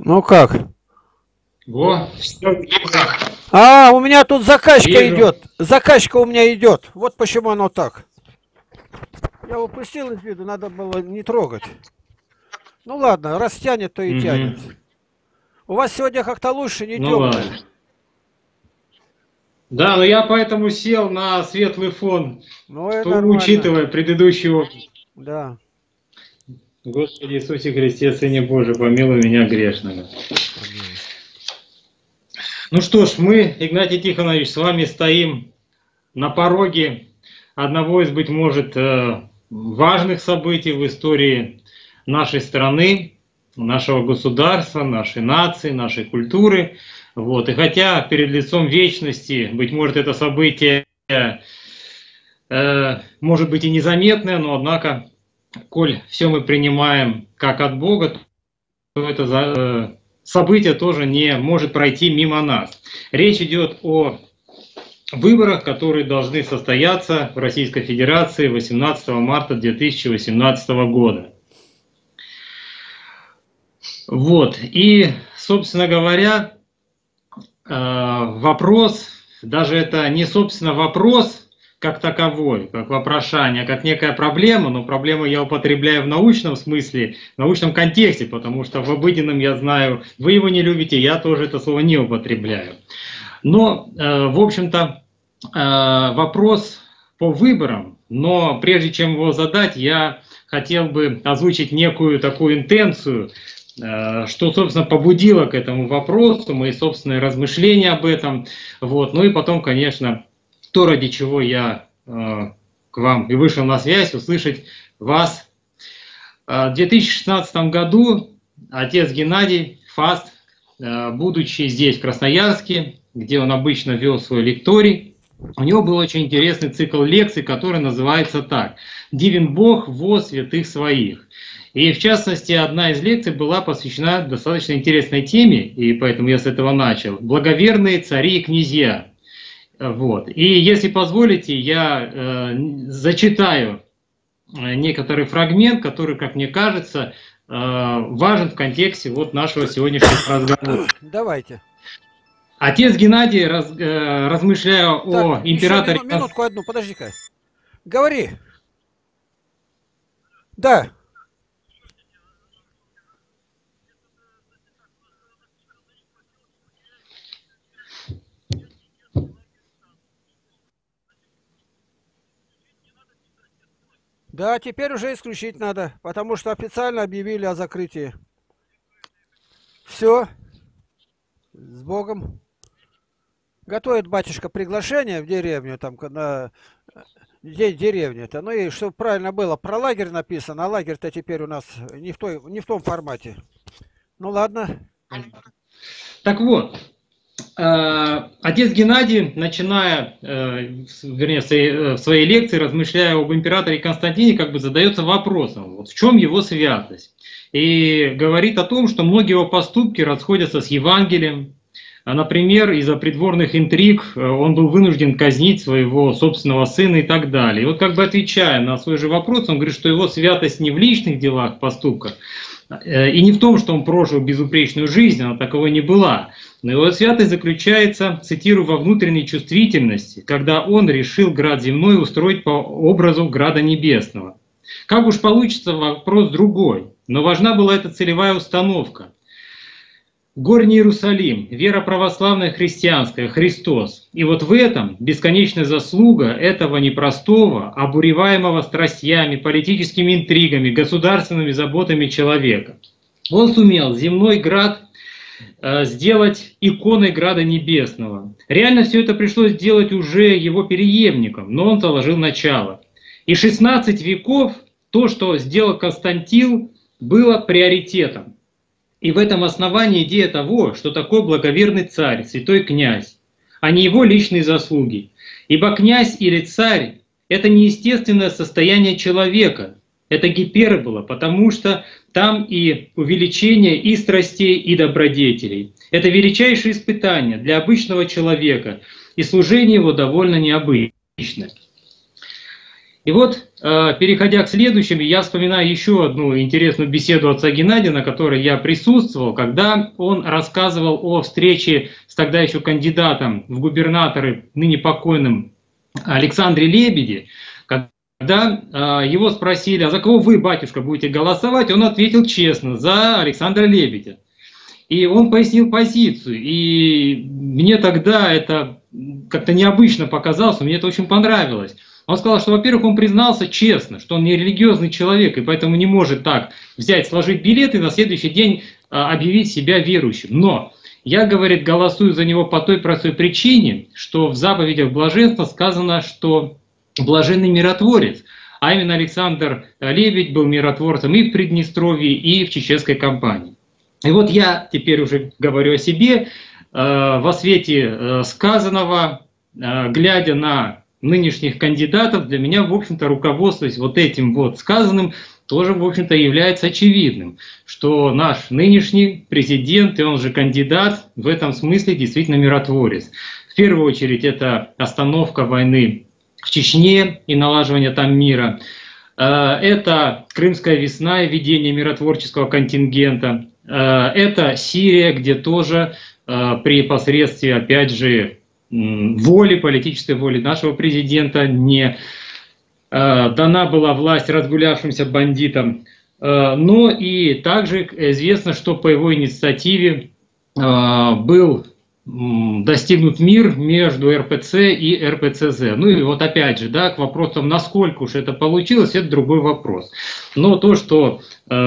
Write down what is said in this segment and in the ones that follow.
Ну как? Во, все как. У меня тут закачка Вижу. идет. Закачка у меня идет. Вот почему оно так. Я упустил из виду, надо было не трогать. Ну ладно, раз тянет, то и тянет. Мгм. У вас сегодня как-то лучше, не Ну ладно. темное. Да, но я поэтому сел на светлый фон, Ну и то нормально. учитывая предыдущий опыт. Да. Господи Иисусе Христе, Сыне Божий, помилуй меня грешного. Ну что ж, мы, Игнатий Тихонович, с вами стоим на пороге одного из, быть может, важных событий в истории нашей страны, нашего государства, нашей нации, нашей культуры. Вот. И хотя перед лицом вечности, быть может, это событие может быть и незаметное, но однако, коль все мы принимаем как от Бога, то это событие тоже не может пройти мимо нас. Речь идет о выборах, которые должны состояться в Российской Федерации 18 марта 2018 года. Вот. И, собственно говоря, вопрос, даже это не, собственно, вопрос как таковой, как вопрошание, как некая проблема, но проблему я употребляю в научном смысле, в научном контексте, потому что в обыденном, я знаю, вы его не любите, я тоже это слово не употребляю. Но, в общем-то, вопрос по выборам, но прежде чем его задать, я хотел бы озвучить некую такую интенцию, что, собственно, побудило к этому вопросу, мои собственные размышления об этом. Вот. Ну и потом, конечно, то, ради чего я к вам и вышел на связь, услышать вас. В 2016 году отец Геннадий Фаст, будучи здесь, в Красноярске, где он обычно вел свой лекторий, у него был очень интересный цикл лекций, который называется так: «Дивен Бог во святых своих». И в частности, одна из лекций была посвящена достаточно интересной теме, и поэтому я с этого начал: «Благоверные цари и князья». Вот. И если позволите, я зачитаю некоторый фрагмент, который, как мне кажется, важен в контексте вот нашего сегодняшнего разговора. Давайте. Отец Геннадий, размышляя о Так, еще императоре... минутку одну, подожди-ка. Говори. Да. Да, теперь уже исключить надо, потому что официально объявили о закрытии. Все, с Богом. Готовит батюшка приглашение в деревню, там, на день деревни-то. Ну и чтобы правильно было, про лагерь написано, а лагерь-то теперь у нас не в том формате. Ну ладно. Так вот, отец Геннадий, начиная, вернее, в своей лекции, размышляя об императоре Константине, как бы задается вопросом, вот в чем его святость. И говорит о том, что многие его поступки расходятся с Евангелием. Например, из-за придворных интриг он был вынужден казнить своего собственного сына и так далее. И вот как бы отвечая на свой же вопрос, он говорит, что его святость не в личных делах, поступках, и не в том, что он прожил безупречную жизнь, она таковой не была. Но его святость заключается, цитирую, во внутренней чувствительности, когда он решил град земной устроить по образу града небесного. Как уж получится, вопрос другой, но важна была эта целевая установка. Горний Иерусалим, вера православная христианская, Христос. И вот в этом бесконечная заслуга этого непростого, обуреваемого страстями, политическими интригами, государственными заботами человека. Он сумел земной град сделать иконой града небесного. Реально все это пришлось сделать уже его преемником, но он заложил начало. И 16 веков то, что сделал Константин, было приоритетом. И в этом основании идея того, что такой благоверный царь, святой князь, а не его личные заслуги. Ибо князь или царь – это не естественное состояние человека, это гипербола, потому что там и увеличение и страстей, и добродетелей. Это величайшее испытание для обычного человека, и служение его довольно необычное. И вот, переходя к следующему, я вспоминаю еще одну интересную беседу отца Геннадия, на которой я присутствовал, когда он рассказывал о встрече с тогда еще кандидатом в губернаторы, ныне покойным Александре Лебеде, когда его спросили, а за кого вы, батюшка, будете голосовать, он ответил честно, за Александра Лебедя. И он пояснил позицию, и мне тогда это как-то необычно показалось, мне это очень понравилось. Он сказал, что, во-первых, он признался честно, что он не религиозный человек, и поэтому не может так взять, сложить билеты и на следующий день объявить себя верующим. Но я, говорит, голосую за него по той простой причине, что в заповедях блаженства сказано, что блаженный миротворец, а именно Александр Лебедь был миротворцем и в Приднестровье, и в чеченской кампании. И вот я теперь уже говорю о себе, во свете сказанного, глядя на нынешних кандидатов, для меня, в общем-то, руководствуясь вот этим вот сказанным, тоже, в общем-то, является очевидным, что наш нынешний президент, и он же кандидат, в этом смысле действительно миротворец. В первую очередь, это остановка войны в Чечне и налаживание там мира. Это Крымская весна и введение миротворческого контингента. Это Сирия, где тоже при посредстве, опять же, воли, политической воли нашего президента не дана была власть разгулявшимся бандитам. Но и также известно, что по его инициативе был достигнут мир между РПЦ и РПЦЗ. Ну и вот опять же, да, к вопросам, насколько уж это получилось, это другой вопрос. Но то, что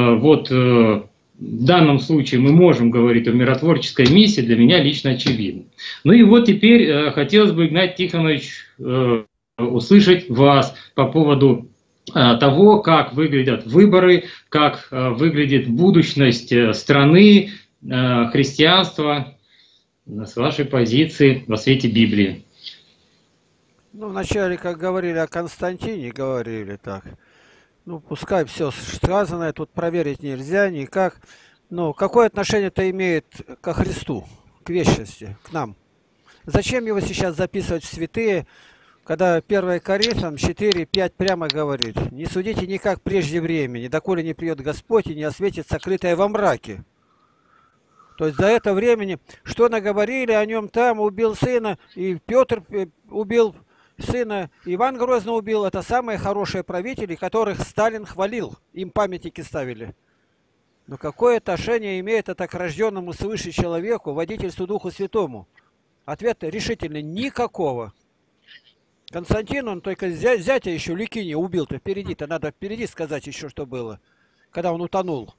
в данном случае мы можем говорить о миротворческой миссии, для меня лично очевидно. Ну и вот теперь хотелось бы, Игнатий Тихонович, услышать вас по поводу того, как выглядят выборы, как выглядит будущность страны, христианства, с вашей позиции во свете Библии. Ну, вначале, как говорили о Константине, говорили так. Ну, пускай все сказанное, тут проверить нельзя никак. Но какое отношение это имеет ко Христу, к вечности, к нам? Зачем его сейчас записывать в святые, когда 1 Коринфянам 4:5 прямо говорит: «Не судите никак прежде времени, доколе не придет Господь и не осветит сокрытое во мраке». То есть за это времени, что наговорили о нем там, убил сына, и Петр убил сына, Иван Грозный убил. Это самые хорошие правители, которых Сталин хвалил, им памятники ставили. Но какое отношение имеет это к рожденному свыше человеку, водительству Духу Святому? Ответ решительный: никакого. Константин, он только зятя еще Ликиния убил-то впереди-то, надо впереди сказать еще, что было, когда он утонул.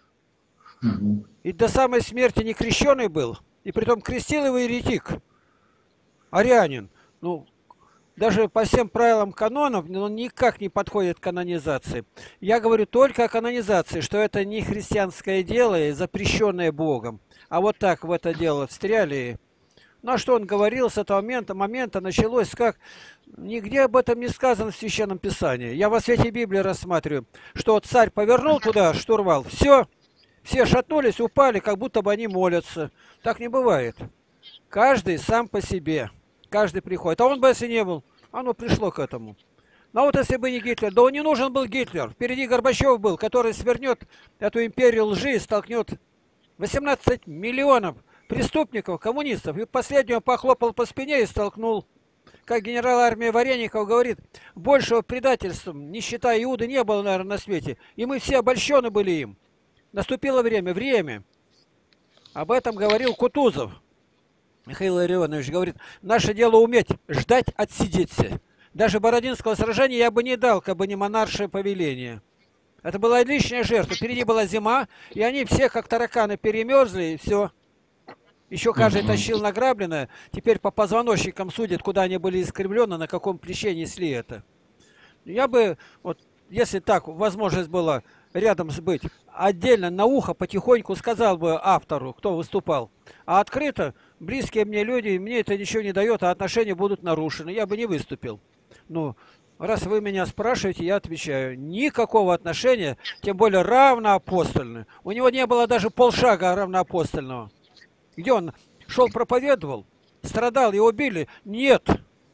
И до самой смерти не крещеный был, и притом крестил его еретик, арианин. Ну, даже по всем правилам канонов, он никак не подходит к канонизации. Я говорю только о канонизации, что это не христианское дело, запрещенное Богом. А вот так в это дело встряли. Ну, а что он говорил с этого момента началось как? Нигде об этом не сказано в Священном Писании. Я во свете Библии рассматриваю, что царь повернул туда штурвал, все шатнулись, упали, как будто бы они молятся. Так не бывает. Каждый сам по себе. Каждый приходит. А он бы, если не был, оно пришло к этому. Но вот если бы не Гитлер, да он не нужен был Гитлер. Впереди Горбачев был, который свернет эту империю лжи и столкнет 18 миллионов преступников, коммунистов. И последнего похлопал по спине и столкнул. Как генерал армии Вареников говорит, большего предательства, не считая Иуды, не было, наверное, на свете. И мы все обольщены были им. Наступило время. Об этом говорил Кутузов. Михаил Илларионович говорит: наше дело уметь ждать, отсидеться. Даже Бородинского сражения я бы не дал, как бы не монаршее повеление. Это была лишняя жертва. Впереди была зима, и они все как тараканы перемерзли, и все. Еще каждый тащил награбленное. Теперь по позвоночникам судят, куда они были искривлены, на каком плече несли это. Я бы, вот, если так возможность была рядом быть, отдельно на ухо потихоньку сказал бы автору, кто выступал. А открыто, близкие мне люди, мне это ничего не дает, а отношения будут нарушены. Я бы не выступил. Ну, раз вы меня спрашиваете, я отвечаю. Никакого отношения, тем более равноапостольного. У него не было даже полшага равноапостольного. Где он шел, проповедовал, страдал, его били? Нет.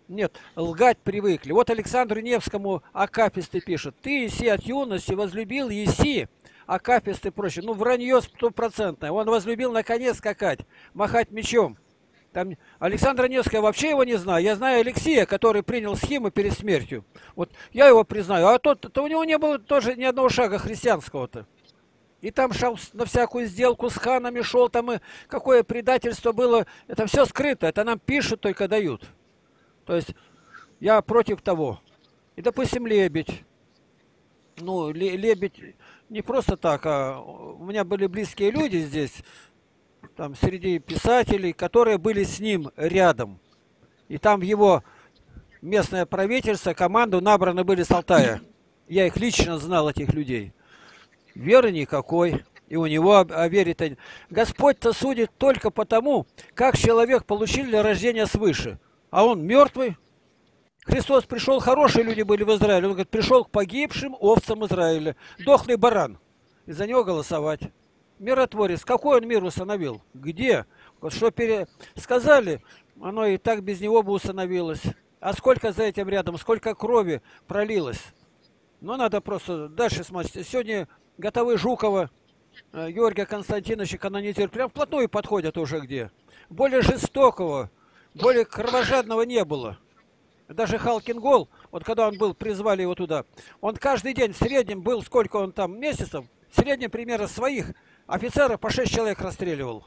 Нет, лгать привыкли. Вот Александру Невскому акафисты пишет. Ты, Иси, от юности возлюбил Иси, акафисты прочее. Ну, вранье стопроцентное. Он возлюбил на коне скакать, махать мечом. Там Александра Невского вообще его не знаю. Я знаю Алексея, который принял схему перед смертью. Вот я его признаю. А тот-то у него не было тоже ни одного шага христианского-то. И там шел на всякую сделку с ханами, шел там, и какое предательство было. Это все скрыто. Это нам пишут, только дают. То есть я против того. И, допустим, Лебедь. Ну, Лебедь не просто так, а у меня были близкие люди здесь, там, среди писателей, которые были с ним рядом. И там его местное правительство, команду набраны были с Алтая. Я их лично знал, этих людей. Веры никакой. И у него о вере-то... Господь-то судит только потому, как человек получил для рождения свыше. А он мертвый. Христос пришел, хорошие люди были в Израиле. Он говорит, пришел к погибшим овцам Израиля. Дохлый баран. И за него голосовать. Миротворец. Какой он мир установил? Где? Вот что сказали, оно и так без него бы установилось. А сколько за этим рядом, сколько крови пролилось. Ну, надо просто дальше смотреть. Сегодня готовы Жукова, Георгия Константиновича канонизируют. Прям вплотную подходят уже где. Более жестокого, более кровожадного не было. Даже Халкин Гол, вот когда он был, призвали его туда, он каждый день в среднем был, сколько он там месяцев, в среднем примерно своих офицеров по 6 человек расстреливал.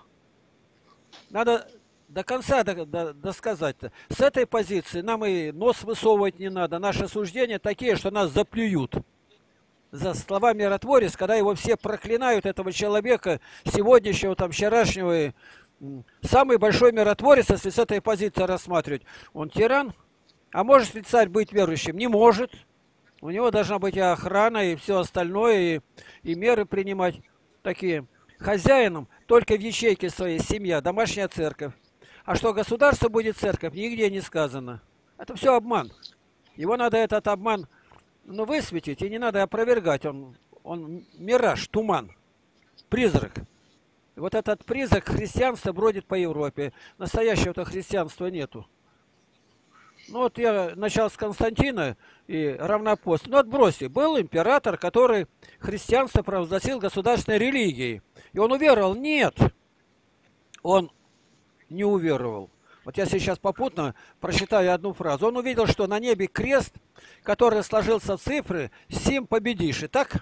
Надо до конца досказать-то. С этой позиции нам и нос высовывать не надо. Наши суждения такие, что нас заплюют. За слова миротворец, когда его все проклинают, этого человека, сегодняшнего, там, вчерашнего, самый большой миротворец, если с этой позиции рассматривать, он тиран. А может ли царь быть верующим? Не может. У него должна быть и охрана, и все остальное, и меры принимать такие. Хозяином только в ячейке своей семья, домашняя церковь. А что государство будет церковь, нигде не сказано. Это все обман. Его надо этот обман высветить, и не надо опровергать. Он мираж, туман, призрак. И вот этот призрак христианства бродит по Европе. Настоящего-то христианства нету. Ну вот я начал с Константина и равнопост. Ну отбросьте, был император, который христианство провозгласил государственной религией. И он уверовал? Нет. Он не уверовал. Вот я сейчас попутно прочитаю одну фразу. Он увидел, что на небе крест, который сложился в цифры, сим победишь. И так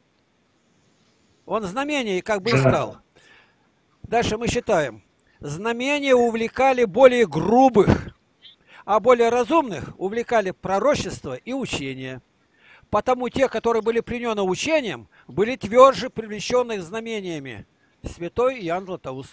он знамение как бы искал. Дальше мы считаем. Знамения увлекали более грубых, а более разумных увлекали пророчество и учение. Потому те, которые были пленены учением, были тверже привлеченных знамениями. Святой Иоанн Златоуст.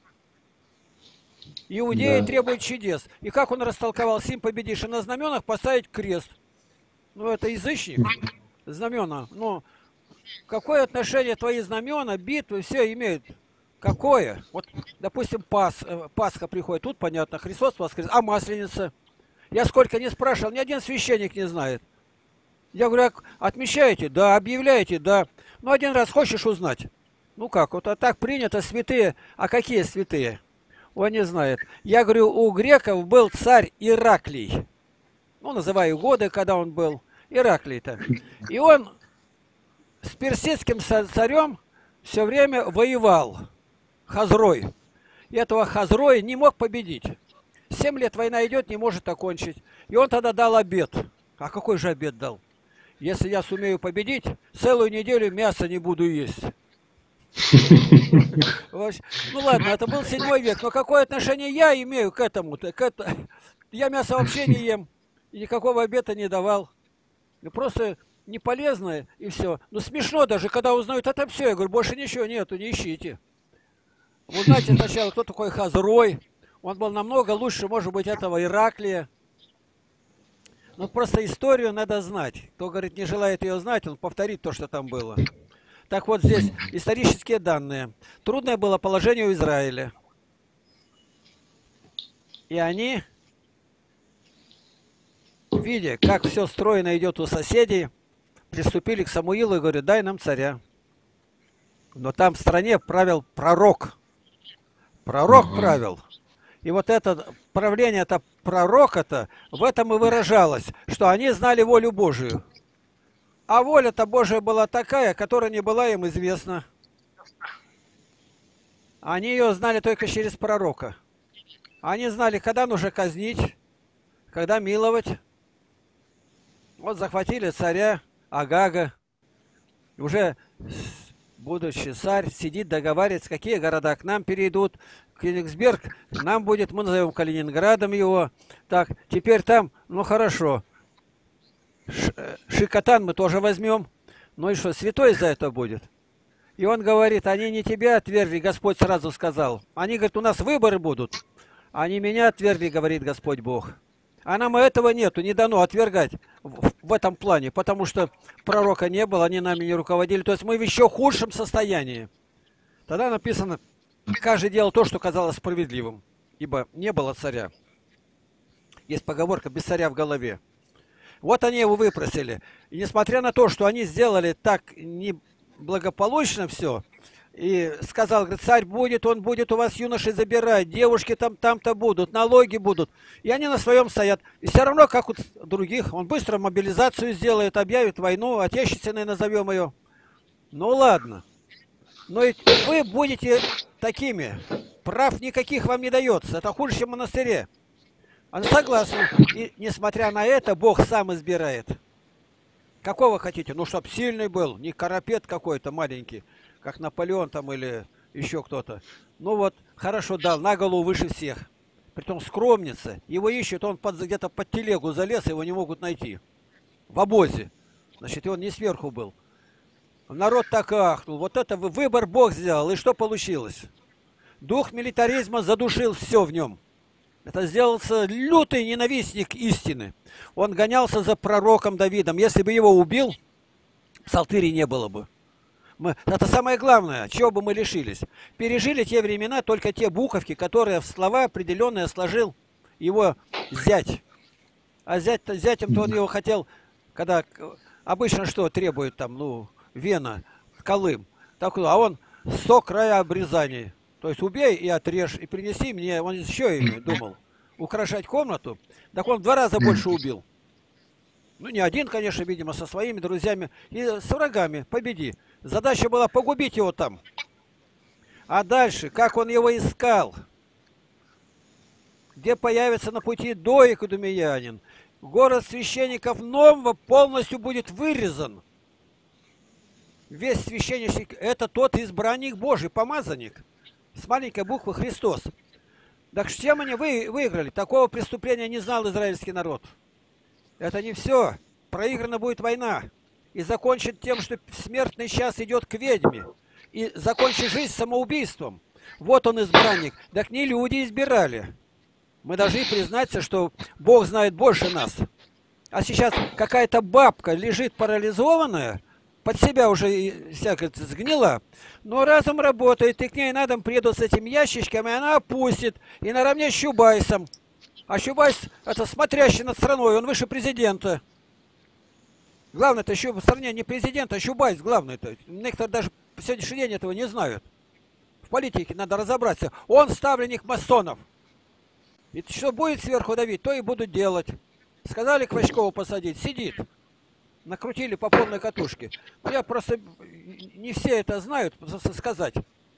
Иудеи требуют чудес. И как он растолковал, сим победишь, и на знаменах поставить крест. Ну, это язычник. Знамена. Ну, какое отношение твои знамена, битвы, все имеют? Какое? Вот, допустим, Пасха приходит, тут понятно, Христос воскрес, а Масленица? Я сколько не спрашивал, ни один священник не знает. Я говорю, отмечаете? Да. Объявляете? Да. Ну, один раз хочешь узнать? Ну как, вот а так принято, святые. А какие святые? Он не знает. Я говорю, у греков был царь Ираклий. Ну, называю годы, когда он был. Ираклий-то. И он с персидским царем все время воевал. Хазрой. И этого Хазроя не мог победить. 7 лет война идет, не может окончить. И он тогда дал обет. А какой же обет дал? Если я сумею победить, целую неделю мяса не буду есть. Ну ладно, это был 7 век, но какое отношение я имею к этому? Я мясо вообще не ем, и никакого обета не давал. Просто не полезное, и все. Ну смешно даже, когда узнают, это все. Я говорю, больше ничего нету, не ищите. Вы знаете сначала, кто такой Хазрой. Он был намного лучше, может быть, этого Ираклия. Ну просто историю надо знать. Кто, говорит, не желает ее знать, он повторит то, что там было. Так вот здесь исторические данные. Трудное было положение у Израиля. И они, видя, как все стройно идет у соседей, приступили к Самуилу и говорят, дай нам царя. Но там в стране правил пророк. Пророк правил. И вот это правление, это пророка-то, в этом и выражалось, что они знали волю Божию. А воля-то Божия была такая, которая не была им известна. Они ее знали только через пророка. Они знали, когда нужно казнить, когда миловать. Вот захватили царя Агага. Уже будущий царь сидит, договаривается, какие города к нам перейдут. Кёнигсберг нам будет, мы назовем Калининградом его. Так, теперь там, ну хорошо. Шикотан мы тоже возьмем. Ну и что, святой за это будет? И он говорит, они не тебя отвергли, Господь сразу сказал. Они говорят, у нас выборы будут. Они меня отвергли, говорит Господь Бог. А нам этого нету, не дано отвергать в этом плане, потому что пророка не было, они нами не руководили. То есть мы в еще худшем состоянии. Тогда написано, каждый делал то, что казалось справедливым, ибо не было царя. Есть поговорка «без царя в голове». Вот они его выпросили. И несмотря на то, что они сделали так неблагополучно все, и сказал, говорит, царь будет, он будет у вас юношей забирать, девушки там-то будут, налоги будут. И они на своем стоят. И все равно, как у других, он быстро мобилизацию сделает, объявит войну, отечественной назовем ее. Ну ладно. Но ведь вы будете такими. Прав никаких вам не дается. Это хуже, чем в монастыре. Она согласна. И несмотря на это, Бог сам избирает. Какого хотите? Ну, чтоб сильный был, не карапет какой-то маленький, как Наполеон там или еще кто-то. Ну вот, хорошо дал, на голову выше всех. Притом скромница. Его ищут, он где-то под телегу залез, его не могут найти. В обозе. Значит, и он не сверху был. Народ так ахнул. Вот это выбор Бог сделал. И что получилось? Дух милитаризма задушил все в нем. Это сделался лютый ненавистник истины. Он гонялся за пророком Давидом. Если бы его убил, псалтыри не было бы. Это самое главное, чего бы мы лишились. Пережили те времена только те буковки, которые в слова определенные сложил его зять. А зятем-то он его хотел, когда обычно что требует там, ну, Вена, Колым. Так, а он 100 края обрезаний. То есть убей и отрежь, и принеси мне, он еще и думал, украшать комнату. Так он в 2 раза больше убил. Ну, не один, конечно, видимо, со своими друзьями и с врагами. Победи. Задача была погубить его там. А дальше, как он его искал? Где появится на пути Доик Идумеянин? Город священников Нового полностью будет вырезан. Весь священничек – это тот избранник Божий, помазанник. С маленькой буквы Христос. Так чем они выиграли? Такого преступления не знал израильский народ. Это не все. Проиграна будет война. И закончит тем, что смертный час идет к ведьме. И закончит жизнь самоубийством. Вот он избранник. Так не люди избирали. Мы должны признаться, что Бог знает больше нас. А сейчас какая-то бабка лежит парализованная, под себя уже всякое сгнила, но разум работает, и к ней на дом приедут с этим ящичком, и она опустит, и наравне с Чубайсом. А Чубайс – это смотрящий над страной, он выше президента. Главное-то еще в стране не президент, а Чубайс главный-то. Некоторые даже по сегодняшний день этого не знают. В политике надо разобраться. Он ставленник масонов. И что будет сверху давить, то и будут делать. Сказали Квачкову посадить, сидит. Накрутили по полной катушке. Я просто... Не все это знают, сказать.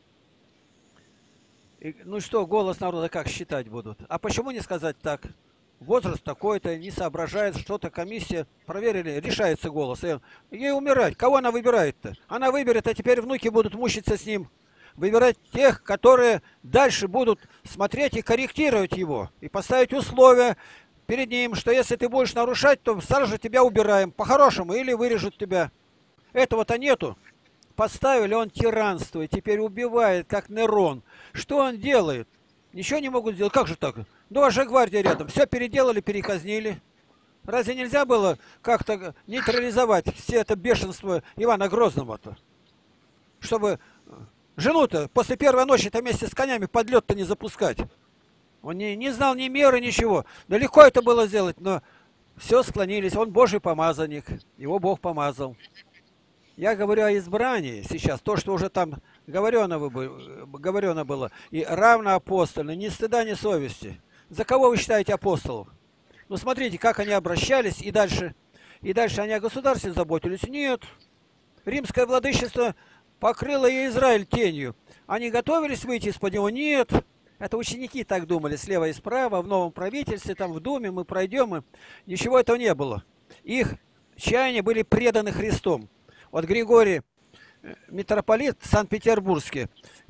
И, ну что, голос народа как считать будут? А почему не сказать так? Возраст такой-то, не соображает, что-то комиссия проверили, решается голос. И ей умирать. Кого она выбирает-то? Она выберет, а теперь внуки будут мучиться с ним. Выбирать тех, которые дальше будут смотреть и корректировать его. И поставить условия перед ним, что если ты будешь нарушать, то сразу же тебя убираем. По-хорошему, или вырежут тебя. Этого-то нету. Поставили, он тиранствует, теперь убивает, как Нерон. Что он делает? Ничего не могут сделать. Как же так? Ну, ваша гвардия рядом. Все переделали, переказнили. Разве нельзя было как-то нейтрализовать все это бешенство Ивана Грозного-то? Чтобы жену-то после первой ночи-то вместе с конями под лед-то не запускать. Он не знал ни меры, ничего. Да легко это было сделать, но все склонились. Он Божий помазанник. Его Бог помазал. Я говорю о избрании сейчас. То, что уже там говорено было. И равноапостольно, ни стыда, ни совести. За кого вы считаете апостолов? Ну, смотрите, как они обращались, и дальше. И дальше они о государстве заботились. Нет. Римское владычество покрыло и Израиль тенью. Они готовились выйти из-под него? Нет. Это ученики так думали, слева и справа, в новом правительстве, там в Думе мы пройдем. И ничего этого не было. Их чаяния были преданы Христом. Вот Григорий, митрополит Санкт-Петербургский,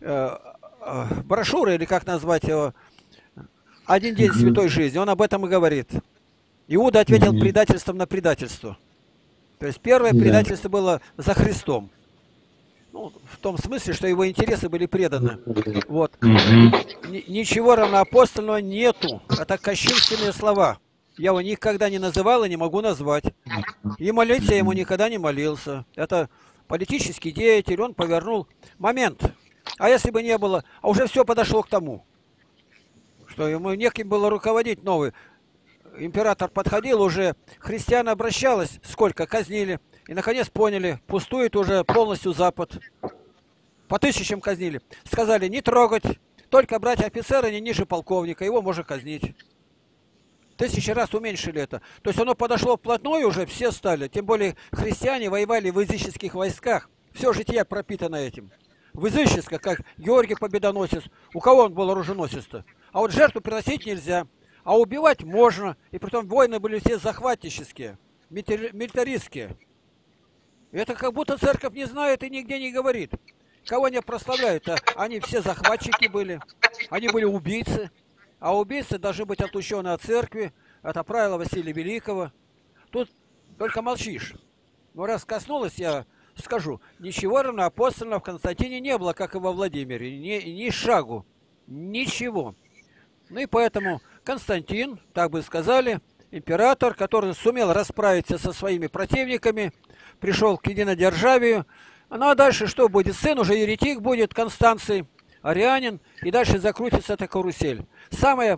брошюра, или как назвать его, «Один день святой жизни», он об этом и говорит. Иуда ответил предательством на предательство. То есть первое предательство было за Христом. Ну, в том смысле, что его интересы были преданы. Вот. Ничего равноапостольного нету. Это кощунственные слова. Я его никогда не называл и не могу назвать. И молиться я ему никогда не молился. Это политический деятель, он повернул момент. А если бы не было, а уже все подошло к тому, что ему неким было руководить новый. Император подходил, уже христиан обращалось, сколько казнили. И наконец поняли, пустует уже полностью Запад. По тысячам казнили. Сказали, не трогать, только брать офицера не ниже полковника, его можно казнить. 1000 раз уменьшили это. То есть оно подошло вплотную уже, все стали. Тем более христиане воевали в языческих войсках. Все житие пропитано этим. В языческое, как Георгий Победоносец. У кого он был оруженосец-то? А вот жертву приносить нельзя. А убивать можно. И притом войны были все захватнические, милитаристские. Это как будто церковь не знает и нигде не говорит. Кого они прославляют? Они все захватчики были. Они были убийцы. А убийцы должны быть отлучены от церкви. Это правило Василия Великого. Тут только молчишь. Но раз коснулось, я скажу, ничего равноапостольного в Константине не было, как и во Владимире. Ни шагу. Ничего. Ну и поэтому Константин, так бы сказали, император, который сумел расправиться со своими противниками, пришел к единодержавию. Ну а дальше что будет? Сын уже еретик будет, Констанций, арианин, и дальше закрутится эта карусель. Самое,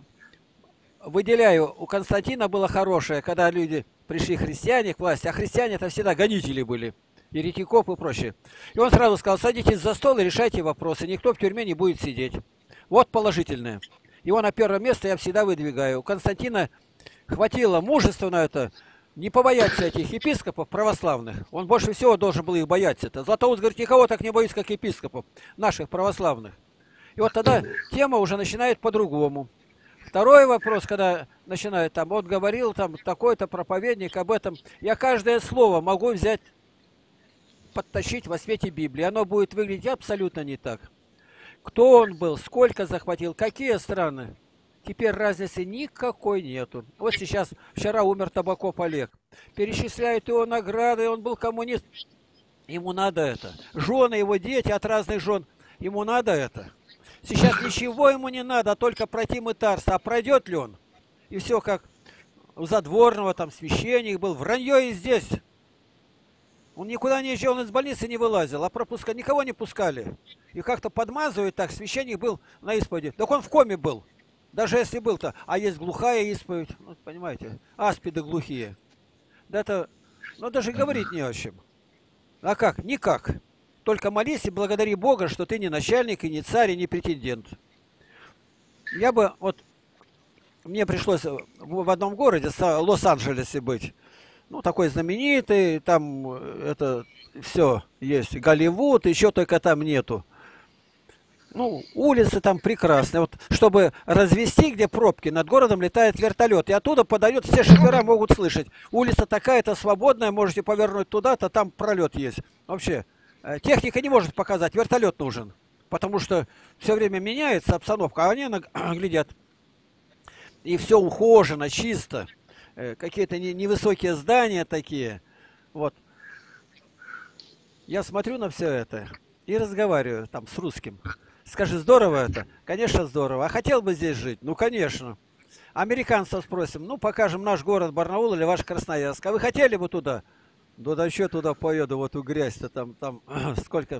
выделяю, у Константина было хорошее, когда люди пришли христиане к власти, а христиане это всегда гонители были, еретиков и прочее. И он сразу сказал, садитесь за стол и решайте вопросы, никто в тюрьме не будет сидеть. Вот положительное. Его на первое место я всегда выдвигаю. У Константина хватило мужества на это, не побояться этих епископов православных. Он больше всего должен был их бояться. Златоуст говорит, никого так не боюсь, как епископов наших православных. И вот тогда тема уже начинает по-другому. Второй вопрос, когда начинает там, вот говорил там такой-то проповедник об этом. Я каждое слово могу взять, подтащить во свете Библии. Оно будет выглядеть абсолютно не так. Кто он был, сколько захватил, какие страны. Теперь разницы никакой нету. Вот сейчас, вчера умер Табаков Олег. Перечисляют его награды, он был коммунист. Ему надо это. Жены его, дети от разных жен. Ему надо это. Сейчас ничего ему не надо, а только пройти мытарство. А пройдет ли он? И все как у Задворного, там священник был. Вранье и здесь. Он никуда не езжал, он из больницы не вылазил, а пропуска никого не пускали. И как-то подмазывают так, священник был на исповеди. Так он в коме был. Даже если был-то, а есть глухая исповедь, ну, понимаете, аспиды глухие. Да это, ну даже говорить не о чем. А как? Никак. Только молись и благодари Бога, что ты не начальник, и не царь, и не претендент. Я бы, вот, мне пришлось в одном городе, Лос-Анджелесе быть, ну, такой знаменитый, там это все есть, Голливуд, еще только там нету. Ну, улицы там прекрасные. Вот, чтобы развести, где пробки, над городом летает вертолет. И оттуда подает, все шофера могут слышать. Улица такая-то свободная, можете повернуть туда-то, там пролет есть. Вообще, техника не может показать, вертолет нужен. Потому что все время меняется обстановка, а они глядят. И все ухожено, чисто. Какие-то невысокие здания такие. Вот. Я смотрю на все это и разговариваю там с русским. Скажи, здорово это? Конечно, здорово. А хотел бы здесь жить? Ну, конечно. Американцев спросим, ну, покажем наш город Барнаул или ваш Красноярск. А вы хотели бы туда? Да еще туда поеду, в эту грязь-то там сколько.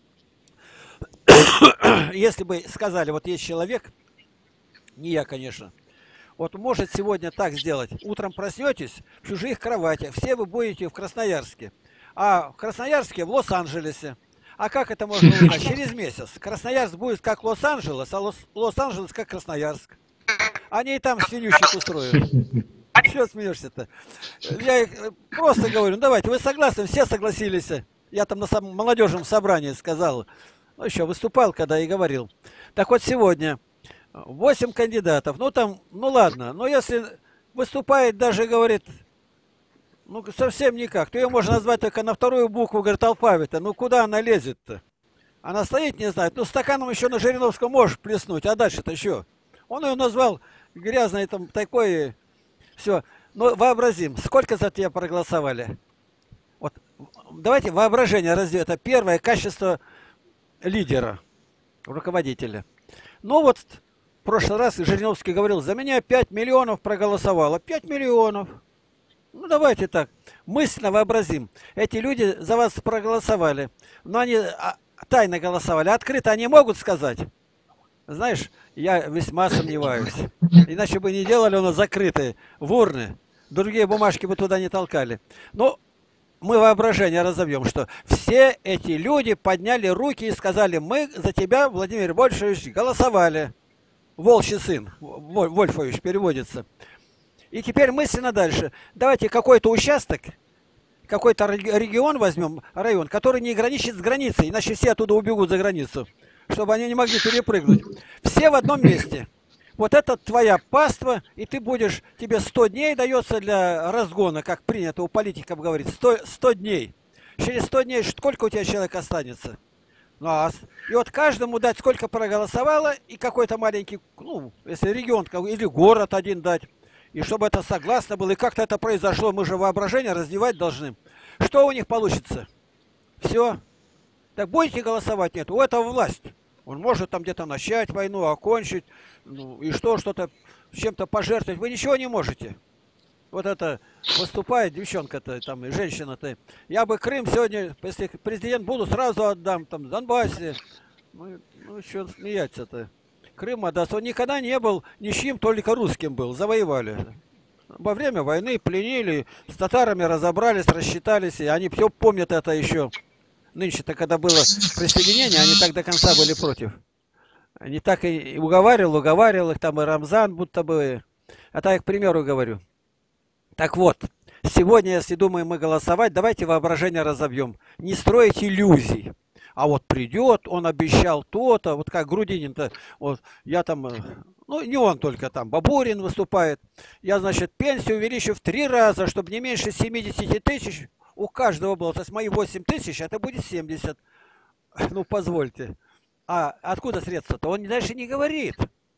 Если бы сказали, вот есть человек, не я, конечно, вот может сегодня так сделать. Утром проснетесь в чужих кроватях, все вы будете в Красноярске. А в Красноярске в Лос-Анджелесе. А как это можно узнать? Через месяц. Красноярск будет как Лос-Анджелес, а Лос-Анджелес как Красноярск. Они и там свинючек устроят. Чего смеешься-то? Я просто говорю, ну давайте, вы согласны? Все согласились. Я там на молодежном собрании сказал. Ну, еще выступал, когда и говорил. Так вот сегодня 8 кандидатов. Ну там, ну ладно. Но если выступает даже, говорит, ну совсем никак, то ее можно назвать только на вторую букву, говорит, алфавита. Ну куда она лезет-то? Она стоит, не знает. Ну стаканом еще на Жириновском можешь плеснуть, а дальше-то еще. Он ее назвал грязной там такой. Все. Но вообразим, сколько за тебя проголосовали? Вот давайте воображение разве это первое качество лидера, руководителя. Ну вот в прошлый раз Жириновский говорил, за меня 5 миллионов проголосовало. 5 миллионов. Ну давайте так, мысленно вообразим. Эти люди за вас проголосовали, но они тайно голосовали. Открыто они могут сказать? Знаешь, я весьма сомневаюсь. Иначе бы не делали у нас закрытые в урны. Другие бумажки бы туда не толкали. Но мы воображение разовьем, что все эти люди подняли руки и сказали, мы за тебя, Владимир Вольфович, голосовали. Волчий сын, Вольфович переводится. И теперь мысленно дальше. Давайте какой-то участок, какой-то регион возьмем, район, который не граничит с границей, иначе все оттуда убегут за границу, чтобы они не могли перепрыгнуть. Все в одном месте. Вот это твоя паства, и ты будешь, тебе 100 дней дается для разгона, как принято у политиков говорить, 100 дней. Через 100 дней сколько у тебя человек останется? Ну, и вот каждому дать, сколько проголосовало, и какой-то маленький, ну, если регион или город один дать. И чтобы это согласно было, и как-то это произошло, мы же воображение развивать должны. Что у них получится? Все. Так будете голосовать? Нет. У этого власть. Он может там где-то начать войну, окончить, ну, и что-то, чем-то пожертвовать. Вы ничего не можете. Вот это выступает девчонка-то, там, и женщина-то. Я бы Крым сегодня, если президент буду, сразу отдам, там, Донбассе. Ну что смеяться-то. Крым отдаст. Он никогда не был ничьим, только русским был. Завоевали. Во время войны пленили, с татарами разобрались, рассчитались, и они все помнят это еще. Нынче-то, когда было присоединение, они так до конца были против. Они так и уговаривал их, там и Рамзан будто бы. А так, к примеру, говорю. Так вот, сегодня, если думаем мы голосовать, давайте воображение разобьем. Не строить иллюзий. А вот придет, он обещал то-то, вот как Грудинин-то, вот я там, ну не он только там, Бабурин выступает. Я, значит, пенсию увеличу в 3 раза, чтобы не меньше 70 тысяч у каждого было. То есть мои 8 тысяч, это будет 70. Ну, позвольте. А откуда средства-то? Он дальше не говорит.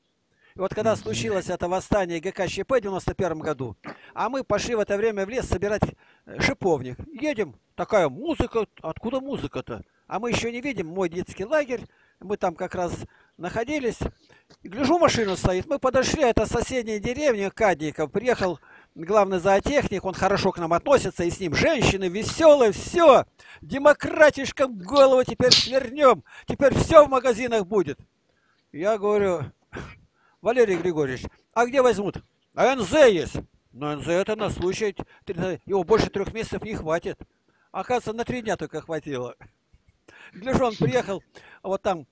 И вот когда случилось это восстание ГКЧП в 91 году, а мы пошли в это время в лес собирать шиповник. Едем, такая музыка, откуда музыка-то? А мы еще не видим мой детский лагерь, мы там как раз находились. И гляжу, машина стоит, мы подошли, это соседняя деревня Кадников, приехал главный зоотехник, он хорошо к нам относится, и с ним женщины веселые, все, демократишкам голову теперь свернем, теперь все в магазинах будет. Я говорю, Валерий Григорьевич, а где возьмут? А НЗ есть. Но НЗ это на случай, его больше 3 месяцев не хватит. Оказывается, на 3 дня только хватило. Гляжу, он приехал, вот там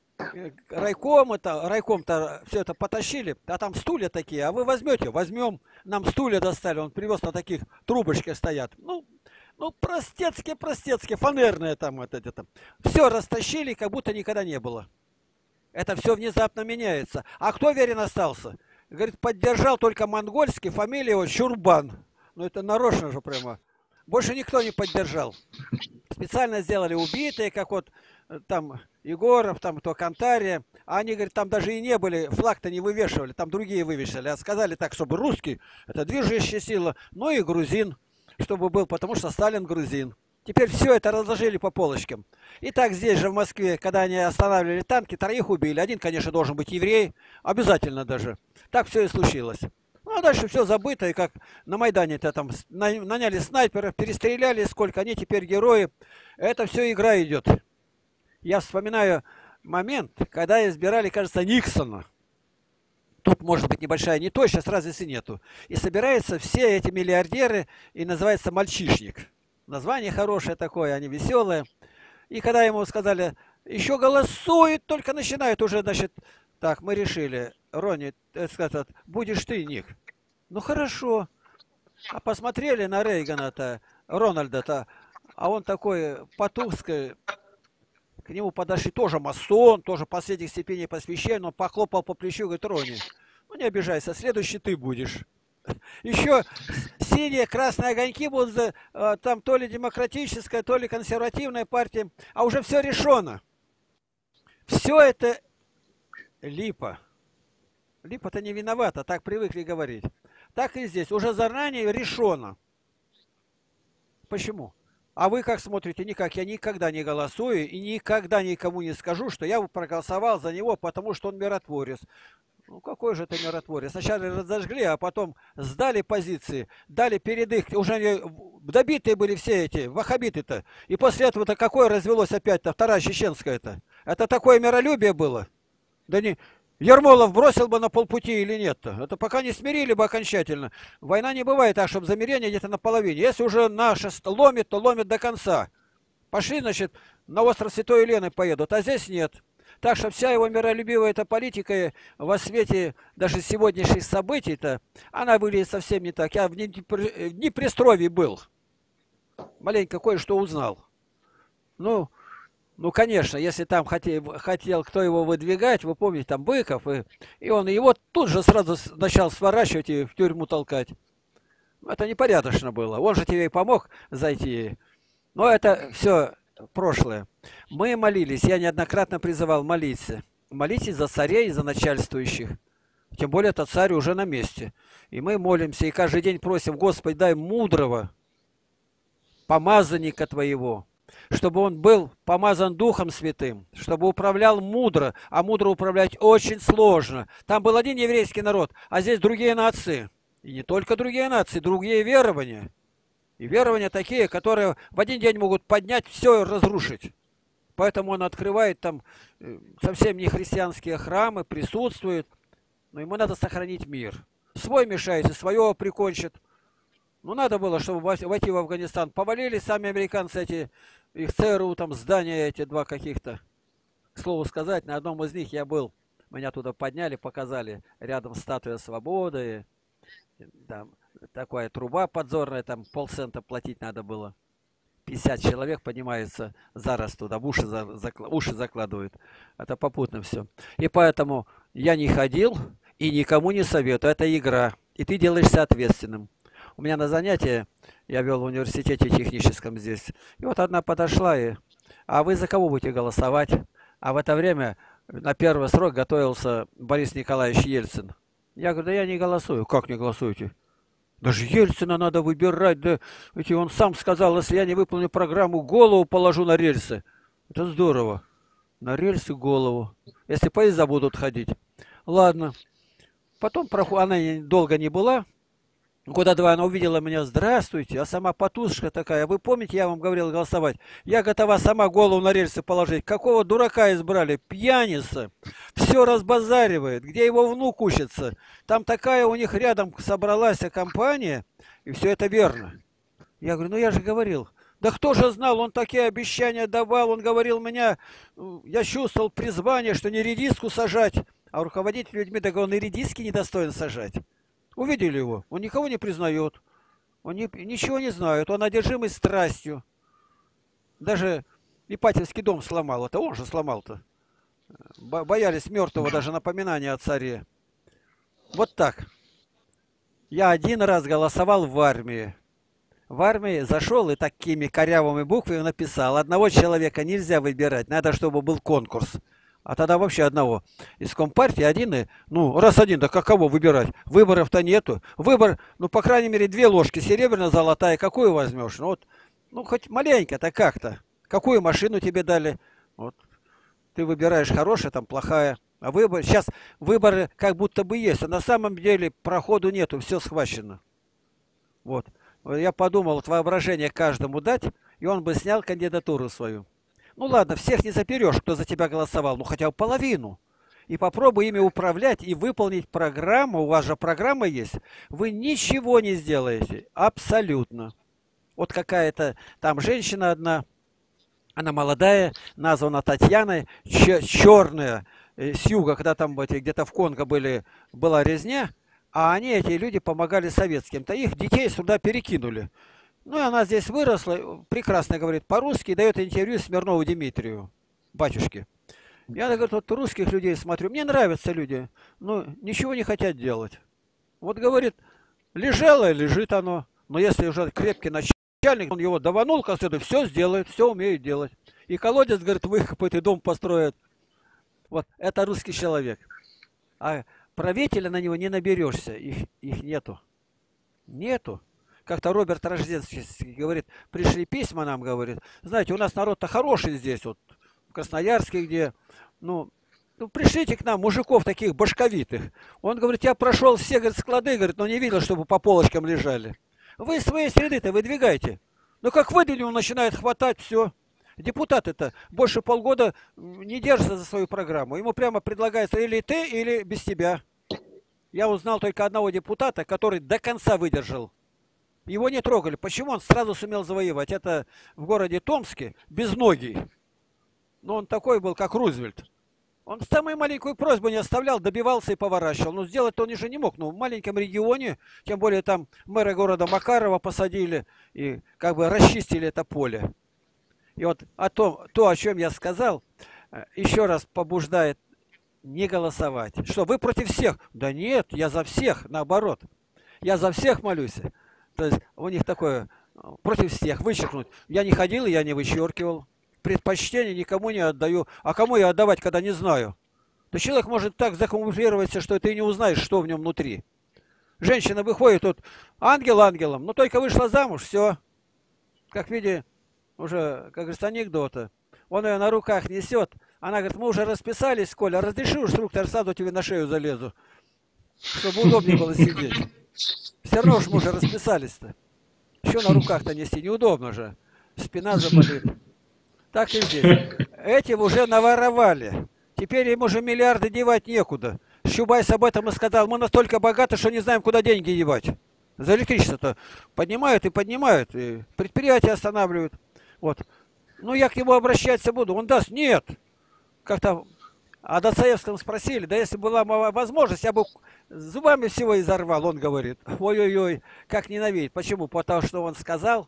райком-то все это потащили, а там стулья такие, а вы возьмете? Возьмем. Нам стулья достали, он привез на таких трубочках стоят. Ну простецкие, фанерные там вот эти там. Все растащили, как будто никогда не было. Это все внезапно меняется. А кто верен остался? Говорит, поддержал только монгольский, фамилия его Чурбан. Ну это нарочно же прямо. Больше никто не поддержал. Специально сделали убитые, как вот там Егоров, там то Кантария. А они, говорят, там даже и не были, флаг-то не вывешивали, там другие вывешивали. А сказали так, чтобы русский, это движущая сила, ну и грузин, чтобы был, потому что Сталин грузин. Теперь все это разложили по полочкам. И так здесь же в Москве, когда они останавливали танки, 3 убили. Один, конечно, должен быть еврей, обязательно даже. Так все и случилось. Ну, а дальше все забыто, и как на Майдане-то там наняли снайперов, перестреляли сколько, они теперь герои. Это все игра идет. Я вспоминаю момент, когда избирали, кажется, Никсона. Тут может быть небольшая неточность, разницы нету. И собираются все эти миллиардеры, и называется мальчишник. название хорошее такое, они веселые. И когда ему сказали, еще голосует, только начинает уже, значит, так, мы решили, Рони, сказать, будешь ты, Ник. Ну хорошо. А посмотрели на Рейгана-то, Рональда-то, а он такой потускый, к нему подошли, тоже масон, тоже последних степеней посвящения, он похлопал по плечу и говорит, Рони, ну не обижайся, следующий ты будешь. Еще синие, красные огоньки будут, там то ли демократическая, то ли консервативная партия, а уже все решено. Все это липа. Липа-то не виновата, так привыкли говорить. Так и здесь, уже заранее решено. Почему? А вы как смотрите? Никак. Я никогда не голосую и никогда никому не скажу, что я проголосовал за него, потому что он миротворец. Ну какой же это миротворец? Сначала разожгли, а потом сдали позиции, дали передых. Уже добитые были все эти ваххабиты-то. И после этого-то какое развелось опять-то вторая чеченская-то? Это такое миролюбие было? Да не... Ермолов бросил бы на полпути или нет-то? Это пока не смирили бы окончательно. Война не бывает так, чтобы замирение где-то наполовине. Если уже наше ломит, то ломит до конца. Пошли, значит, на остров Святой Елены поедут, а здесь нет. Так что вся его миролюбивая эта политика во свете даже сегодняшних событий-то, она выглядит совсем не так. Я в Днепрестровье был. Маленько кое-что узнал. Ну, конечно, если там хотел кто его выдвигать, вы помните, там Быков, и он его тут же сразу начал сворачивать и в тюрьму толкать. Это непорядочно было. Он же тебе и помог зайти. Но это все прошлое. Мы молились, я неоднократно призывал молиться. Молитесь за царей и за начальствующих. Тем более, этот царь уже на месте. И мы молимся, и каждый день просим, Господи, дай мудрого помазанника Твоего, чтобы он был помазан Духом Святым, чтобы управлял мудро, а мудро управлять очень сложно. Там был один еврейский народ, а здесь другие нации. И не только другие нации, другие верования. И верования такие, которые в один день могут поднять все и разрушить. Поэтому он открывает там совсем не христианские храмы, присутствует. Но ему надо сохранить мир. Свой мешает, и своего прикончит. Ну, надо было, чтобы войти в Афганистан. Повалили сами американцы эти, их ЦРУ, там здания эти два каких-то. К слову сказать, на одном из них я был. Меня туда подняли, показали. Рядом статуя свободы. Там такая труба подзорная, там полцента платить надо было. 50 человек поднимаются за раз туда, в уши закладывают. Это попутно все. И поэтому я не ходил и никому не советую. Это игра. И ты делаешься ответственным. У меня на занятии, я вел в университете техническом здесь, и вот одна подошла, а вы за кого будете голосовать? А в это время на первый срок готовился Борис Николаевич Ельцин. Я говорю, да я не голосую. Как не голосуете? Даже Ельцина надо выбирать, да ведь он сам сказал, если я не выполню программу, голову положу на рельсы. Это здорово. На рельсы голову. Если поезда будут ходить. Ладно. Потом она долго не была. Года два она увидела меня, здравствуйте, а сама потушка такая. Вы помните, я вам говорил голосовать? Я готова сама голову на рельсы положить. Какого дурака избрали? Пьяница. Все разбазаривает. Где его внук учится? Там такая у них рядом собралась компания, и все это верно. Я говорю, ну я же говорил. Да кто же знал, он такие обещания давал, он говорил меня, я чувствовал призвание, что не редиску сажать, а руководить людьми, так он и редиски недостоин сажать. Увидели его, он никого не признает, он ничего не знает, он одержимый страстью. Даже Ипатьевский дом сломал, это он же сломал-то. Боялись мертвого даже напоминания о царе. Вот так. Я один раз голосовал в армии. В армии зашел и такими корявыми буквами написал. Одного человека нельзя выбирать, надо, чтобы был конкурс. А тогда вообще одного. Из Компартии один, ну, раз один, да каково выбирать? Выборов-то нету. Выбор, ну, по крайней мере, 2 ложки серебряно-золотая. Какую возьмешь? Ну, вот, ну, хоть маленько-то как-то. Какую машину тебе дали? Вот. Ты выбираешь хорошая, там плохая. А выбор, сейчас выборы как будто бы есть. А на самом деле проходу нету, все схвачено. Вот. Я подумал, вот воображение каждому дать, и он бы снял кандидатуру свою. Ну ладно, всех не заперешь, кто за тебя голосовал, ну хотя бы половину. И попробуй ими управлять и выполнить программу. У вас же программа есть. Вы ничего не сделаете. Абсолютно. Вот какая-то там женщина одна, она молодая, названа Татьяной, черная, с юга, когда там где-то в Конго была резня, а они, эти люди, помогали советским-то. Их детей сюда перекинули. Ну, и она здесь выросла, прекрасно говорит по-русски, дает интервью Смирнову Дмитрию, батюшке. Я, говорит, вот русских людей смотрю, мне нравятся люди, но ничего не хотят делать. Вот, говорит, лежало и лежит оно, но если уже крепкий начальник, он его даванул, как следует, все сделает, все умеет делать. И колодец, говорит, выкопает, и дом построит. Вот, это русский человек. А правителя на него не наберешься, их нету. Нету. Как-то Роберт Рождественский говорит, пришли письма нам, говорит, знаете, у нас народ-то хороший здесь, вот, в Красноярске, где, ну, пришлите к нам мужиков таких башковитых. Он говорит, я прошел все, говорит, склады, говорит, но не видел, чтобы по полочкам лежали. Вы из своей среды-то выдвигайте. Ну, как выдвинули, он начинает хватать все. Депутаты-то больше полгода не держатся за свою программу. Ему прямо предлагается или ты, или без тебя. Я узнал только одного депутата, который до конца выдержал. Его не трогали. Почему? Он сразу сумел завоевать. Это в городе Томске, безногий. Но он такой был, как Рузвельт. Он самую маленькую просьбу не оставлял, добивался и поворачивал. Но сделать-то он уже не мог. Ну, в маленьком регионе, тем более там мэра города Макарова посадили и как бы расчистили это поле. И вот о чем я сказал, еще раз побуждает не голосовать. Что, вы против всех? Да нет, я за всех, наоборот. Я за всех молюсь. То есть у них такое, против всех, вычеркнуть. Я не ходил, я не вычеркивал. Предпочтение никому не отдаю. А кому я отдавать, когда не знаю? То человек может так закамуфлироваться, что ты не узнаешь, что в нем внутри. Женщина выходит тут, ангел ангелом, но только вышла замуж, все. Как видите, уже, как говорится, анекдота. Он ее на руках несет. Она говорит, мы уже расписались, Коля, разреши уж инструктор, сразу тебе на шею залезу. Чтобы удобнее было сидеть. Все равно уж мы уже расписались-то. Еще на руках-то нести неудобно же. Спина заболит. Так и здесь. Эти уже наворовали. Теперь им уже миллиарды девать некуда. Щубайс об этом и сказал, мы настолько богаты, что не знаем, куда деньги девать. За электричество-то поднимают, и предприятия останавливают. Вот. Ну, я к нему обращаться буду. Он даст? Нет. Как-то о Достоевском спросили, да если была возможность, я бы зубами всего изорвал, он говорит. Ой-ой-ой, как ненавидеть. Почему? Потому что он сказал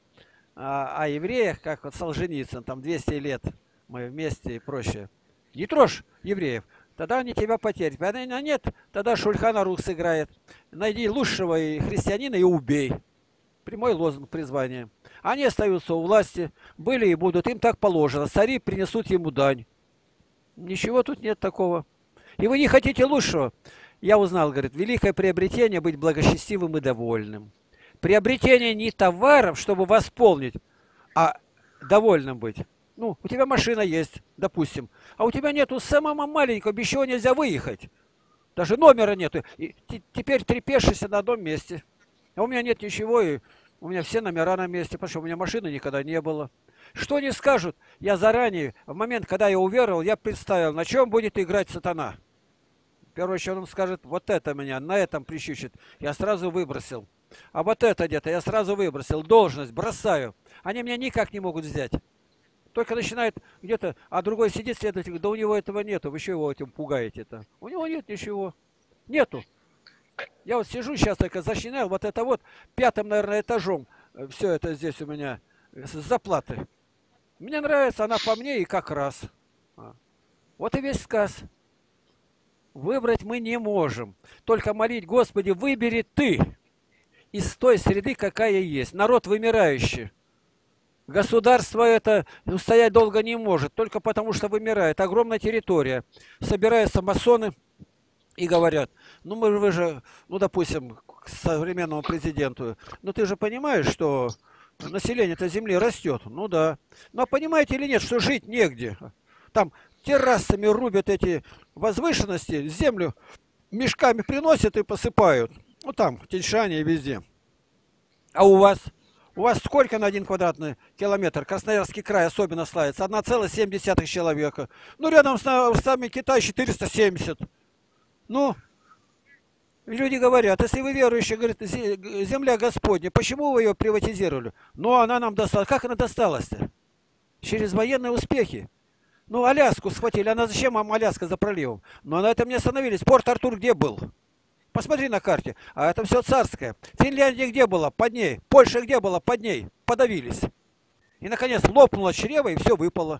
о евреях, как вот Солженицын, там 200 лет мы вместе и прочее. Не трожь евреев, тогда они тебя потерят. А нет, тогда Шульхан Арух сыграет. Найди лучшего и христианина и убей. Прямой лозунг призвания. Они остаются у власти, были и будут, им так положено. Цари принесут ему дань. Ничего тут нет такого. И вы не хотите лучшего. Я узнал, говорит, великое приобретение быть благочестивым и довольным. Приобретение не товаров, чтобы восполнить, а довольным быть. Ну, у тебя машина есть, допустим, а у тебя нету самого маленького, без чего нельзя выехать. Даже номера нету. И теперь трепещешься на одном месте. А у меня нет ничего, и у меня все номера на месте, потому что у меня машины никогда не было. Что не скажут, я заранее, в момент, когда я уверовал, я представил, на чем будет играть сатана. В первую очередь он скажет, вот это меня, на этом прищучит. Я сразу выбросил. А вот это где-то я сразу выбросил. Должность бросаю. Они меня никак не могут взять. Только начинают где-то, а другой сидит следователь, да у него этого нету. Вы что его этим пугаете-то? У него нет ничего. Нету. Я вот сижу сейчас только зачинаю, вот это вот пятым, наверное, этажом. Все это здесь у меня с заплаты. Мне нравится, она по мне и как раз. Вот и весь сказ. Выбрать мы не можем. Только молить, Господи, выбери Ты из той среды, какая есть. Народ вымирающий. Государство это устоять долго не может, только потому что вымирает. Огромная территория. Собираются масоны и говорят, ну вы же, ну допустим, к современному президенту, ну ты же понимаешь, что население-то земли растет. Ну да. Но понимаете или нет, что жить негде? Там террасами рубят эти возвышенности, землю мешками приносят и посыпают. Ну там, в Тяньшане и везде. А у вас? У вас сколько на 1 квадратный километр? Красноярский край особенно славится. 1,7 человека. Ну рядом с нами Китай 470. Ну, Люди говорят, если вы верующие, говорит, земля Господня, почему вы ее приватизировали? Ну, она нам досталась. Как она досталась-то? Через военные успехи. Ну, Аляску схватили. Она зачем вам Аляска за проливом? Но на этом не остановились. Порт-Артур где был? Посмотри на карте. А это все царское. Финляндия где была? Под ней. Польша где была? Под ней. Подавились. И, наконец, лопнуло чрево, и все выпало.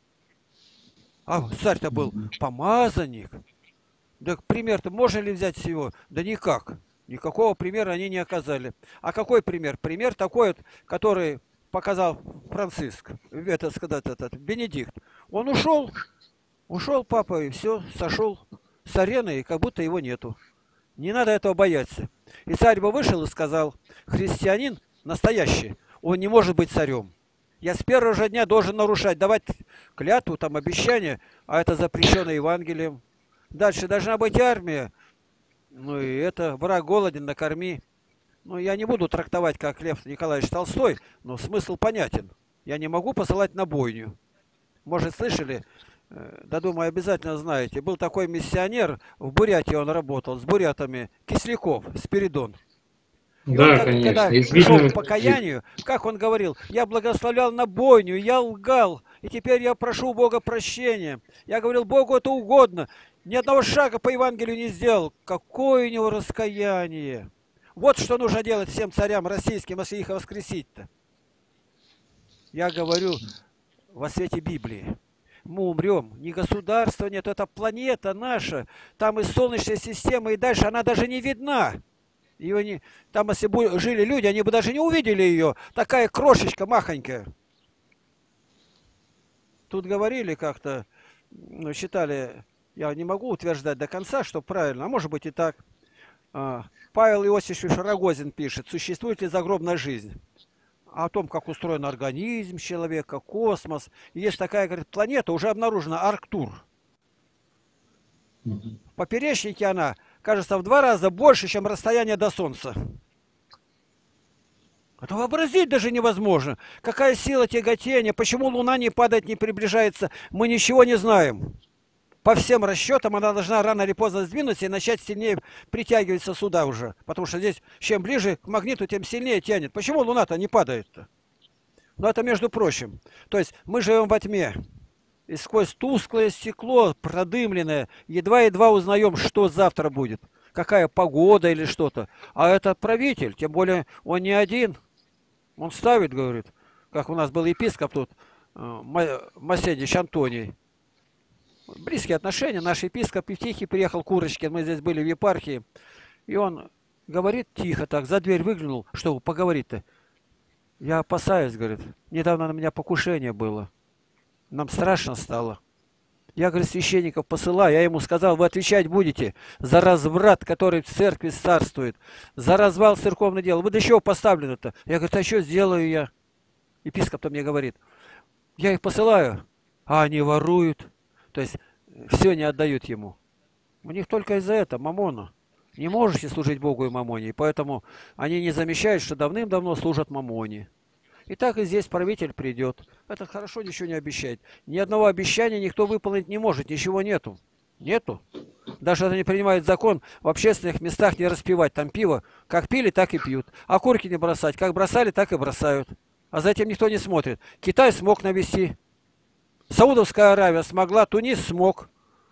А царь-то был помазанник. Да пример-то можно ли взять всего? Да никак. Никакого примера они не оказали. А какой пример? Пример такой, вот, который показал Франциск, это сказать, этот, Бенедикт. Он ушел папа, и все, сошел с арены, и как будто его нету. Не надо этого бояться. И царь бы вышел и сказал, христианин настоящий, он не может быть царем. Я с первого же дня должен нарушать, давать клятву, там, обещания, а это запрещено Евангелием. Дальше должна быть армия. Ну и это, враг голоден, накорми. Ну, я не буду трактовать, как Лев Николаевич Толстой, но смысл понятен. Я не могу посылать на бойню. Может, слышали, да думаю, обязательно знаете, был такой миссионер, в Бурятии он работал, с бурятами, Кисляков, Спиридон. И он, Да, когда конечно. пришел Известно. к покаянию, как он говорил, я благословлял на бойню, я лгал, и теперь я прошу у Бога прощения. Я говорил, Богу это угодно. Ни одного шага по Евангелию не сделал. Какое у него раскаяние. Вот что нужно делать всем царям российским, если их воскресить-то. Я говорю во свете Библии. Мы умрем. Ни государства нет, это планета наша. Там и Солнечная система, и дальше она даже не видна. Ее не... Там, если бы жили люди, они бы даже не увидели ее. Такая крошечка махонькая. Тут говорили как-то, ну, считали, я не могу утверждать до конца, что правильно, а может быть и так. Павел Иосифович Рогозин пишет, существует ли загробная жизнь? О том, как устроен организм человека, космос. И есть такая, говорит, планета, уже обнаружена, Арктур. В поперечнике она, кажется, в 2 раза больше, чем расстояние до Солнца. Это вообразить даже невозможно. Какая сила тяготения, почему Луна не падает, не приближается, мы ничего не знаем. По всем расчетам она должна рано или поздно сдвинуться и начать сильнее притягиваться сюда уже. Потому что здесь чем ближе к магниту, тем сильнее тянет. Почему Луна-то не падает-то? Ну это между прочим. То есть мы живем во тьме. И сквозь тусклое стекло, продымленное, едва-едва узнаем, что завтра будет. Какая погода или что-то. А это правитель, тем более он не один. Он ставит, говорит, как у нас был епископ тут, Маседич Антоний. Близкие отношения. Наш епископ Евтихий приехал, Курочкин, мы здесь были в епархии. И он говорит тихо так, за дверь выглянул, что поговорить-то. Я опасаюсь, говорит, недавно на меня покушение было. Нам страшно стало. Я, говорит, священников посылаю, я ему сказал, вы отвечать будете за разврат, который в церкви царствует, за развал церковного дела. Вы до чего поставлены-то? Я говорю, а что сделаю я? Епископ-то мне говорит, я их посылаю, а они воруют. То есть все не отдают ему. У них только из-за этого мамона. Не можете служить Богу и мамоне. И поэтому они не замечают, что давным-давно служат мамоне. И так и здесь правитель придет. Этот хорошо ничего не обещает. Ни одного обещания никто выполнить не может. Ничего нету. Нету. Даже они принимают закон в общественных местах не распивать. Там пиво как пили, так и пьют. А курки не бросать. Как бросали, так и бросают. А за этим никто не смотрит. Китай смог навести. Саудовская Аравия смогла, Тунис смог.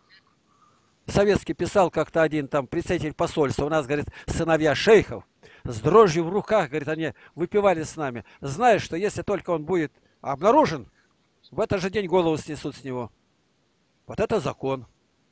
Советский писал как-то один там представитель посольства. У нас, говорит, сыновья шейхов с дрожью в руках, говорит, они выпивали с нами. Зная, что если только он будет обнаружен, в этот же день голову снесут с него. Вот это закон.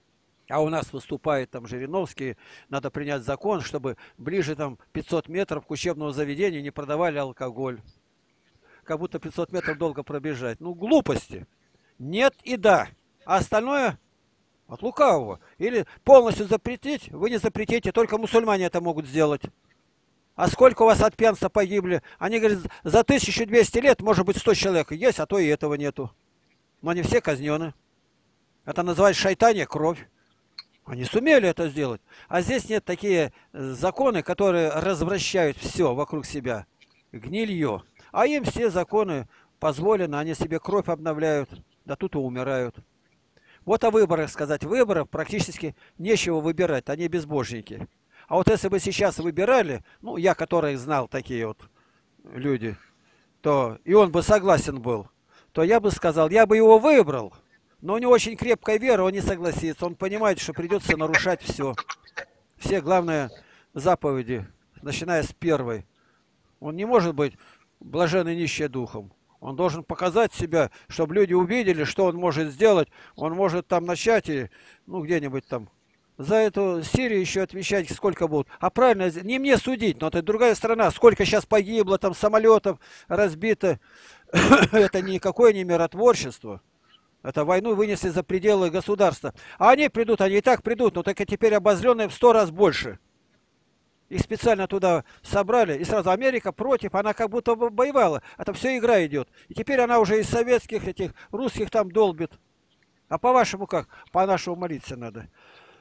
А у нас выступает там Жириновский, надо принять закон, чтобы ближе там 500 метров к учебному заведению не продавали алкоголь. Как будто 500 метров долго пробежать. Ну, глупости. Нет и да. А остальное от лукавого. Или полностью запретить, вы не запретите, только мусульмане это могут сделать. А сколько у вас от пьянства погибли? Они говорят, за 1200 лет, может быть, 100 человек есть, а то и этого нету. Но они все казнены. Это называется шайтанья кровь. Они сумели это сделать. А здесь нет такие законы, которые развращают все вокруг себя. Гнилье. А им все законы позволены, они себе кровь обновляют. Да тут и умирают. Вот о выборах сказать. Выборов практически нечего выбирать, они безбожники. А вот если бы сейчас выбирали, ну, я, которых знал, такие вот люди, то и он бы согласен был, то я бы сказал, я бы его выбрал, но у него очень крепкая вера, он не согласится, он понимает, что придется нарушать все. Все главные заповеди, начиная с первой. Он не может быть блаженный нищий духом. Он должен показать себя, чтобы люди увидели, что он может сделать. Он может там начать и, ну, где-нибудь там за эту Сирию еще отвечать, сколько будут. А правильно, не мне судить, но это другая страна. Сколько сейчас погибло, там самолетов разбито. Это никакое не миротворчество. Это войну вынесли за пределы государства. А они придут, они и так придут, но только теперь обозленные в 100 раз больше. Их специально туда собрали, и сразу Америка против, она как будто бы воевала. Это все игра идет. И теперь она уже из советских, этих русских там долбит. А по-вашему как? По-нашему молиться надо.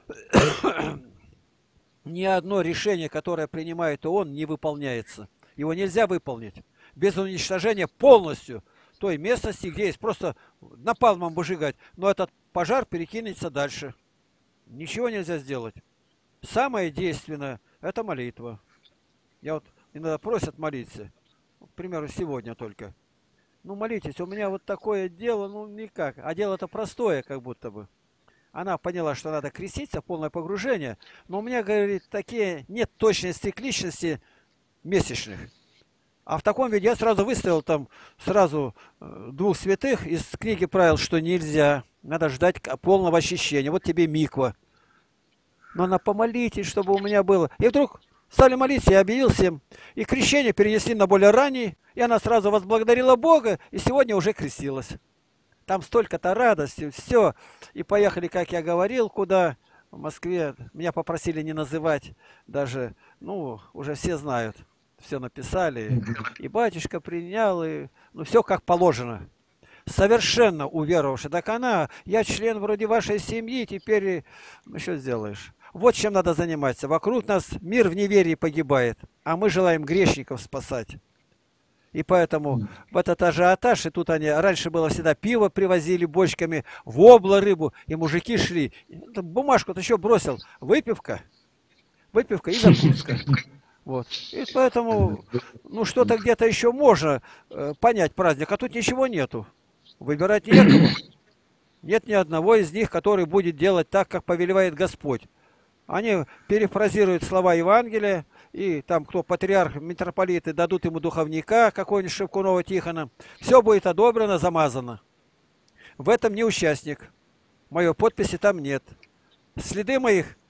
Ни одно решение, которое принимает ООН, не выполняется. Его нельзя выполнить без уничтожения полностью той местности, где есть просто напалмом выжигать. Но этот пожар перекинется дальше. Ничего нельзя сделать. Самое действенное – это молитва. Я вот иногда просят молиться. К примеру, сегодня только. Ну, молитесь, у меня вот такое дело, ну, никак. А дело-то простое, как будто бы. Она поняла, что надо креститься, полное погружение. Но у меня, говорит, такие нет точности к личности месячных. А в таком виде я сразу выставил там сразу 2 святых из книги правил, что нельзя. Надо ждать полного очищения. Вот тебе миква. Но она помолитесь, чтобы у меня было. И вдруг стали молиться, я объявил всем. И крещение перенесли на более ранний. И она сразу возблагодарила Бога. И сегодня уже крестилась. Там столько-то радости, все. И поехали, как я говорил, куда? В Москве. Меня попросили не называть даже, ну, уже все знают. Все написали. И батюшка принял, и, ну, все как положено. Совершенно уверовавший. Так она, я член вроде вашей семьи, теперь, ну, что сделаешь? Вот чем надо заниматься. Вокруг нас мир в неверии погибает, а мы желаем грешников спасать. И поэтому в этот ажиотаж, и тут они, раньше было всегда пиво привозили бочками, вобла рыбу, и мужики шли. Бумажку-то еще бросил, выпивка и закуска. Вот. И поэтому, ну, что-то где-то еще можно понять праздник, а тут ничего нету. Выбирать некому. Нет ни одного из них, который будет делать так, как повелевает Господь. Они перефразируют слова Евангелия, и там кто патриарх, митрополиты дадут ему духовника, какого-нибудь Шевкунова Тихона. Все будет одобрено, замазано. В этом не участник. Моей подписи там нет. Следы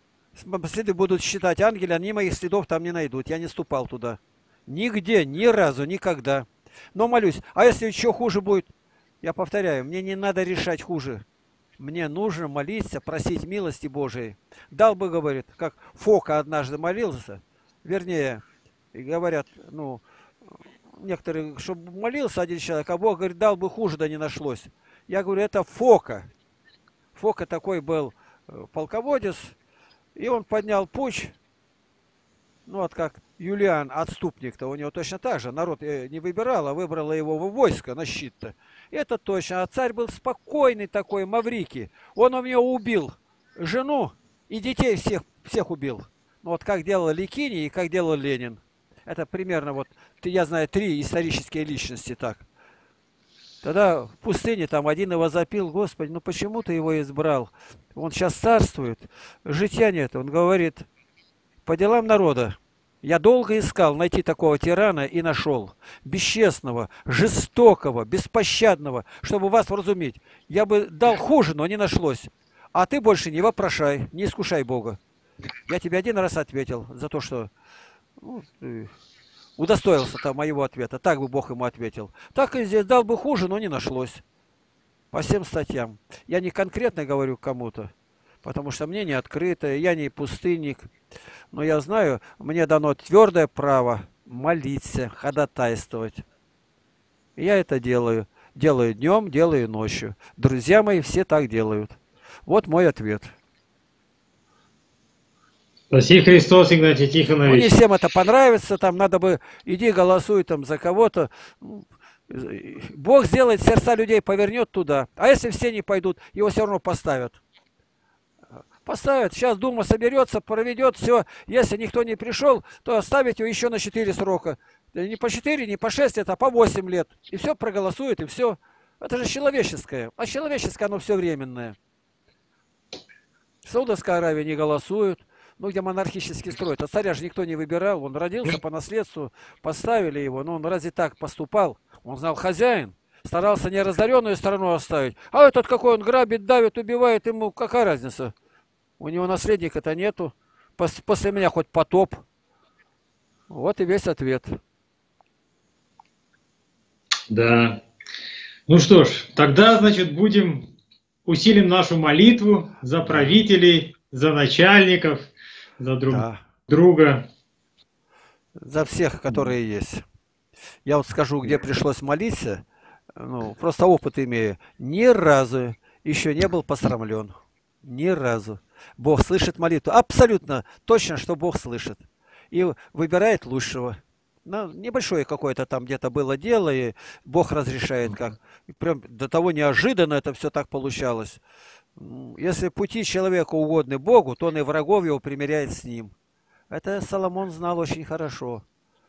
будут считать ангелы, они моих следов там не найдут. Я не ступал туда. Нигде, ни разу, никогда. Но молюсь. А если еще хуже будет? Я повторяю, мне не надо решать хуже. Мне нужно молиться, просить милости Божией. Дал бы, говорит, как Фока однажды молился, вернее, говорят, ну, некоторые, чтобы молился один человек, а Бог говорит, дал бы хуже, да не нашлось. Я говорю, это Фока. Фока такой был полководец, и он поднял путь, ну вот как Юлиан, отступник-то, у него точно так же, народ не выбирал, а выбрало его в войско на щит-то. Это точно, а царь был спокойный такой, Маврикий, он у него убил жену и детей всех убил. Ну вот как делал Ликиний и как делал Ленин. Это примерно вот, я знаю, 3 исторические личности так. Тогда в пустыне там один его запил, Господи, ну почему ты его избрал? Он сейчас царствует, житья нет. Он говорит, по делам народа. Я долго искал найти такого тирана и нашел. Бесчестного, жестокого, беспощадного, чтобы вас вразумить. Я бы дал хуже, но не нашлось. А ты больше не вопрошай, не искушай Бога. Я тебе один раз ответил за то, что ну, удостоился там моего ответа. Так бы Бог ему ответил. Так и здесь дал бы хуже, но не нашлось. По всем статьям. Я не конкретно говорю кому-то, потому что мне не открыто, я не пустынник. Но я знаю, мне дано твердое право молиться, ходатайствовать. И я это делаю. Делаю днем, делаю ночью. Друзья мои все так делают. Вот мой ответ. Спаси Христос, Игнатий Тихонович. Ну, не всем это понравится, там надо бы, иди голосуй там за кого-то. Бог сделает, сердца людей повернет туда. А если все не пойдут, его все равно поставят. Поставят. Сейчас Дума соберется, проведет все. Если никто не пришел, то оставить его еще на 4 срока. Не по 4, не по 6 лет, а по 8 лет. И все проголосует, и все. Это же человеческое. А человеческое, оно все временное. В Саудовской Аравии не голосуют. Ну, где монархический строй. А царя же никто не выбирал. Он родился по наследству, поставили его. Но он разве так поступал? Он знал хозяин. Старался не разоренную страну оставить. А этот какой он грабит, давит, убивает, ему какая разница? У него наследника-то нету. После меня хоть потоп. Вот и весь ответ. Да. Ну что ж, тогда, значит, усилим нашу молитву за правителей, за начальников, за друг друга. За всех, которые есть. Я вот скажу, где пришлось молиться, ну, просто опыт имею. Ни разу еще не был посрамлен. Ни разу. Бог слышит молитву. Абсолютно точно, что Бог слышит. И выбирает лучшего. Ну, небольшое какое-то там где-то было дело, и Бог разрешает как. И прям до того неожиданно это все так получалось. Если пути человека угодны Богу, то он и врагов его примиряет с ним. Это Соломон знал очень хорошо.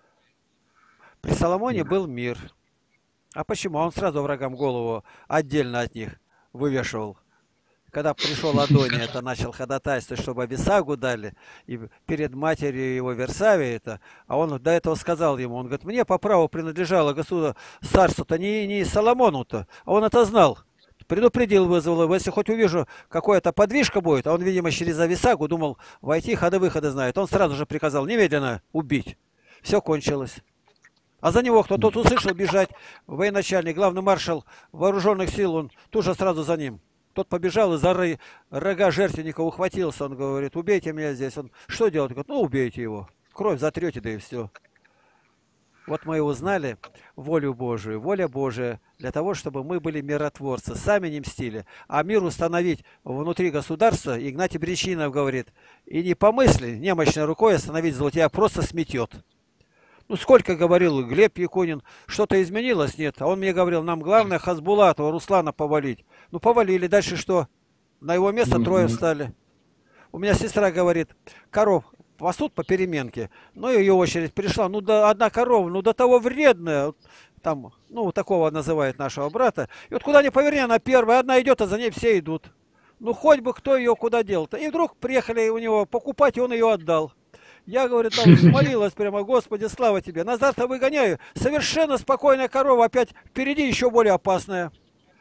При Соломоне был мир. А почему? Он сразу врагам голову отдельно от них вывешивал. Когда пришел Адония, это начал ходатайствовать, чтобы Абисагу дали, и перед матерью его Версавии это, а он до этого сказал ему, он говорит, мне по праву принадлежало царству-то не Соломону-то, а он это знал. Предупредил, вызвал его, если хоть увижу, какая-то подвижка будет, а он, видимо, через Ависагу думал, войти, ходы-выходы знает, он сразу же приказал немедленно убить. Все кончилось. А за него кто? Тот услышал бежать, военачальник, главный маршал вооруженных сил, он тут же сразу за ним. Тот побежал и за рога жертвенника ухватился. Он говорит, убейте меня здесь. Он что делать? Говорит, ну убейте его. Кровь затрете, да и все. Вот мы и узнали волю Божию. Воля Божия для того, чтобы мы были миротворцы. Сами не мстили. А мир установить внутри государства, Игнатий Бричинов говорит, и не помысли немощной рукой остановить зло, тебя просто сметет. Ну, сколько говорил Глеб Якунин, что-то изменилось? Нет. А он мне говорил, нам главное Хасбулатова, Руслана повалить. Ну, повалили. Дальше что? На его место трое встали. У меня сестра говорит, коров пасут по переменке. Ну, ее очередь пришла. Ну, да, одна корова, ну, до того вредная. Там, ну, такого называют нашего брата. И вот куда ни поверни, она первая. Одна идет, а за ней все идут. Ну, хоть бы кто ее куда дел-то. И вдруг приехали у него покупать, и он ее отдал. Я, говорю, там молилась прямо, Господи, слава тебе. Назад-то выгоняю. Совершенно спокойная корова, опять впереди еще более опасная.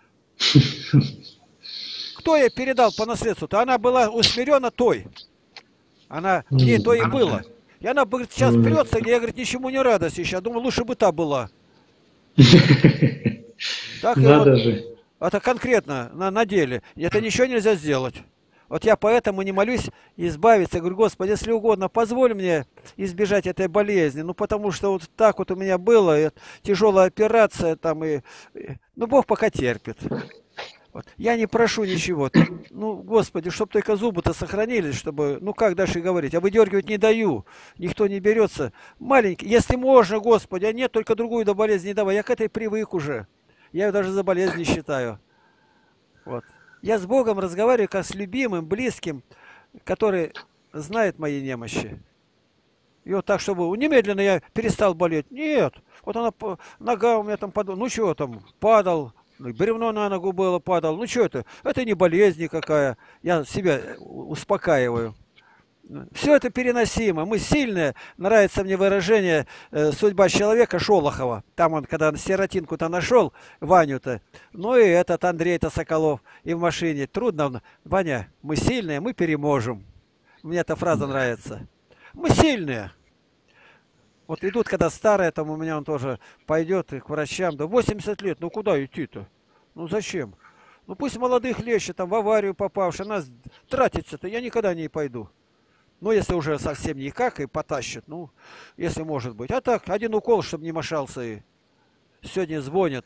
Кто ей передал по наследству-то? Она была усмирена той. Она в ней то и было. И она, говорит, сейчас прется, я, говорит, ничему не радость еще. Я думаю, лучше бы та была. Так Надо вот, же. это конкретно на деле. Это ничего нельзя сделать. Вот я поэтому не молюсь избавиться. Говорю, Господи, если угодно, позволь мне избежать этой болезни. Ну, потому что вот так вот у меня было, тяжелая операция там, ну, Бог пока терпит. Вот. Я не прошу ничего. Ну, Господи, чтобы только зубы-то сохранились, чтобы, ну, как дальше говорить, а выдергивать не даю. Никто не берется. Маленький, если можно, Господи, а нет, только другую до болезни не давай. Я к этой привык уже. Я ее даже за болезнь не считаю. Вот. Я с Богом разговариваю как с любимым, близким, который знает мои немощи. И вот так, чтобы немедленно я перестал болеть. Нет. Вот она, нога у меня там падала. Ну что там, падал. Бревно на ногу было, падал. Ну что это? Это не болезнь никакая. Я себя успокаиваю. Все это переносимо. Мы сильные. Нравится мне выражение «Судьба человека» Шолохова. Там он, когда сиротинку-то нашел, Ваню-то, ну и этот Андрей-то Соколов, и в машине. Трудно. Ваня, мы сильные, мы переможем. Мне эта фраза нравится. Мы сильные. Вот идут, когда старые, там у меня он тоже пойдет к врачам. Да 80 лет, ну куда идти-то? Ну зачем? Ну пусть молодых лечат, там в аварию попавшие, нас тратится-то, я никогда не пойду. Ну, если уже совсем никак и потащат, ну, если может быть. А так, один укол, чтобы не мошался. И сегодня звонят.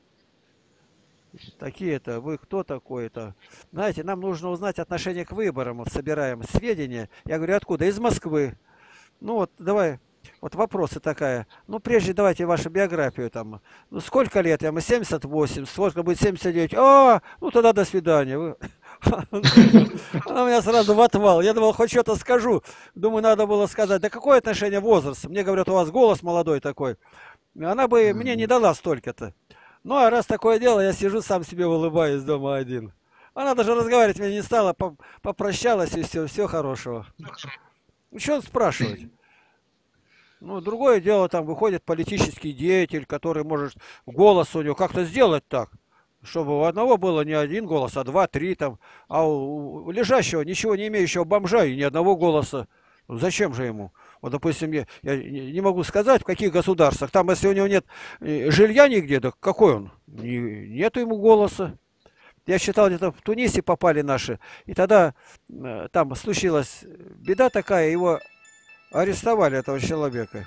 Такие-то, вы кто такой-то? Знаете, нам нужно узнать отношение к выборам. Вот собираем сведения. Я говорю, откуда? Из Москвы. Ну, вот, давай. Вот вопросы такая. Ну, прежде давайте вашу биографию там. Ну, сколько лет? Я 78. Сколько будет 79? А, ну тогда до свидания. Она меня сразу в отвал. Я думал, хоть что-то скажу. Думаю, надо было сказать, да какое отношение возраст? Мне говорят, у вас голос молодой такой. Она бы мне не дала столько-то. Ну, а раз такое дело, я сижу, сам себе улыбаюсь дома один. Она даже разговаривать меня не стала, попрощалась и все, все хорошего. Ну, что спрашивать? Ну, другое дело, там выходит политический деятель, который может голос у него как-то сделать так, чтобы у одного было не один голос, а два, три там, а у лежащего, ничего не имеющего бомжа и ни одного голоса. Ну, зачем же ему? Вот, допустим, я не могу сказать, в каких государствах. Там, если у него нет жилья нигде, да какой он? Нету ему голоса. Я считал, где-то в Тунисе попали наши, и тогда там случилась беда такая, его арестовали, этого человека.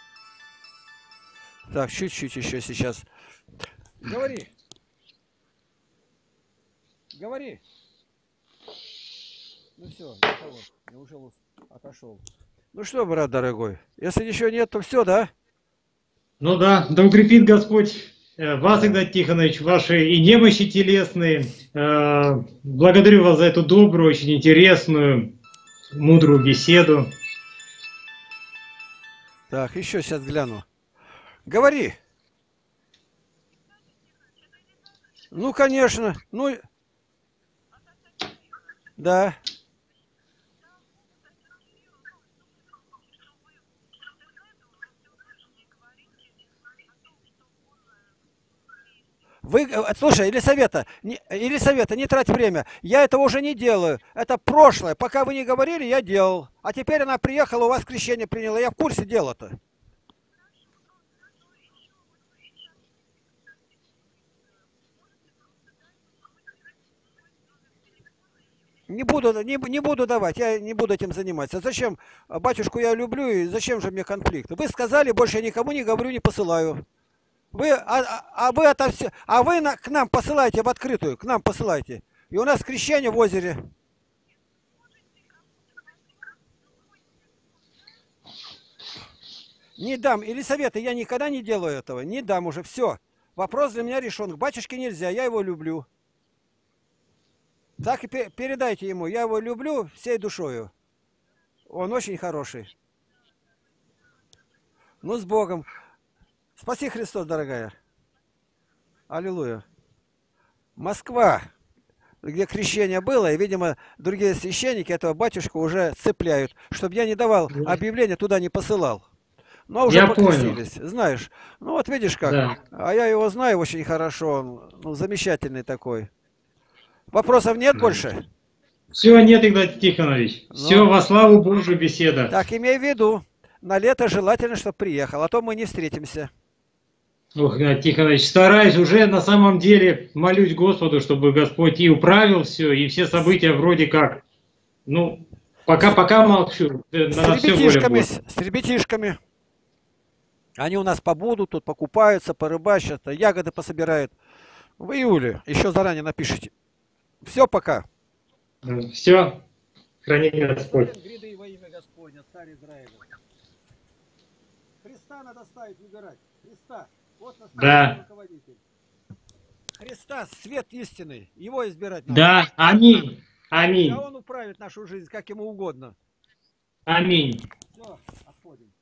Так, чуть-чуть еще сейчас. Говори. Говори. Ну все, я уже отошел. Ну что, брат дорогой, если ничего нет, то все, да? Ну да, да укрепит Господь вас, Да. Игнат Тихонович, ваши и немощи телесные. Благодарю вас за эту добрую, очень интересную, мудрую беседу. Так, еще сейчас гляну. Говори. Ну, конечно. Ну, да. Вы, слушай, Елисавета, не трать время. Я этого уже не делаю. Это прошлое. Пока вы не говорили, я делал. А теперь она приехала, у вас крещение приняла. Я в курсе дела-то. Не буду давать, я не буду этим заниматься. Зачем? Батюшку я люблю, и зачем же мне конфликт? Вы сказали, больше я никому не говорю, не посылаю. Вы это все, к нам посылайте в открытую, к нам посылайте. И у нас крещение в озере. Не дам. Елисавета, я никогда не делаю этого. Не дам уже. Все. Вопрос для меня решен. К батюшке нельзя, я его люблю. Так и передайте ему. Я его люблю всей душою. Он очень хороший. Ну, с Богом. Спаси Христос, дорогая. Аллилуйя. Москва, где крещение было, и, видимо, другие священники этого батюшку уже цепляют, чтобы я не давал объявления, туда не посылал. Но уже Я покрестились, знаешь. Ну вот видишь как. Да. А я его знаю очень хорошо, он ну, замечательный такой. Вопросов нет больше? Все, нет, Игнат Тихонович. Ну, Все, во славу Божию беседа. так, имей в виду, на лето желательно, чтобы приехал, а то мы не встретимся. Ох, Игнат Тихонович, стараюсь уже на самом деле, молюсь Господу, чтобы Господь и управил все, и все события вроде как, ну, пока молчу, на все воля Божья. С ребятишками. Они у нас побудут, тут покупаются, порыбачат, ягоды пособирают. В июле, еще заранее напишите. Все, пока. Все, храни Господь. Гряды во имя Господня, царь Израиля. Христа надо ставить, выбирать. Христа. Вот настоящий руководитель. Христа, свет истины. Его избирать надо. Да, аминь. Аминь. А он управит нашу жизнь, как ему угодно. Аминь. Все, отходим.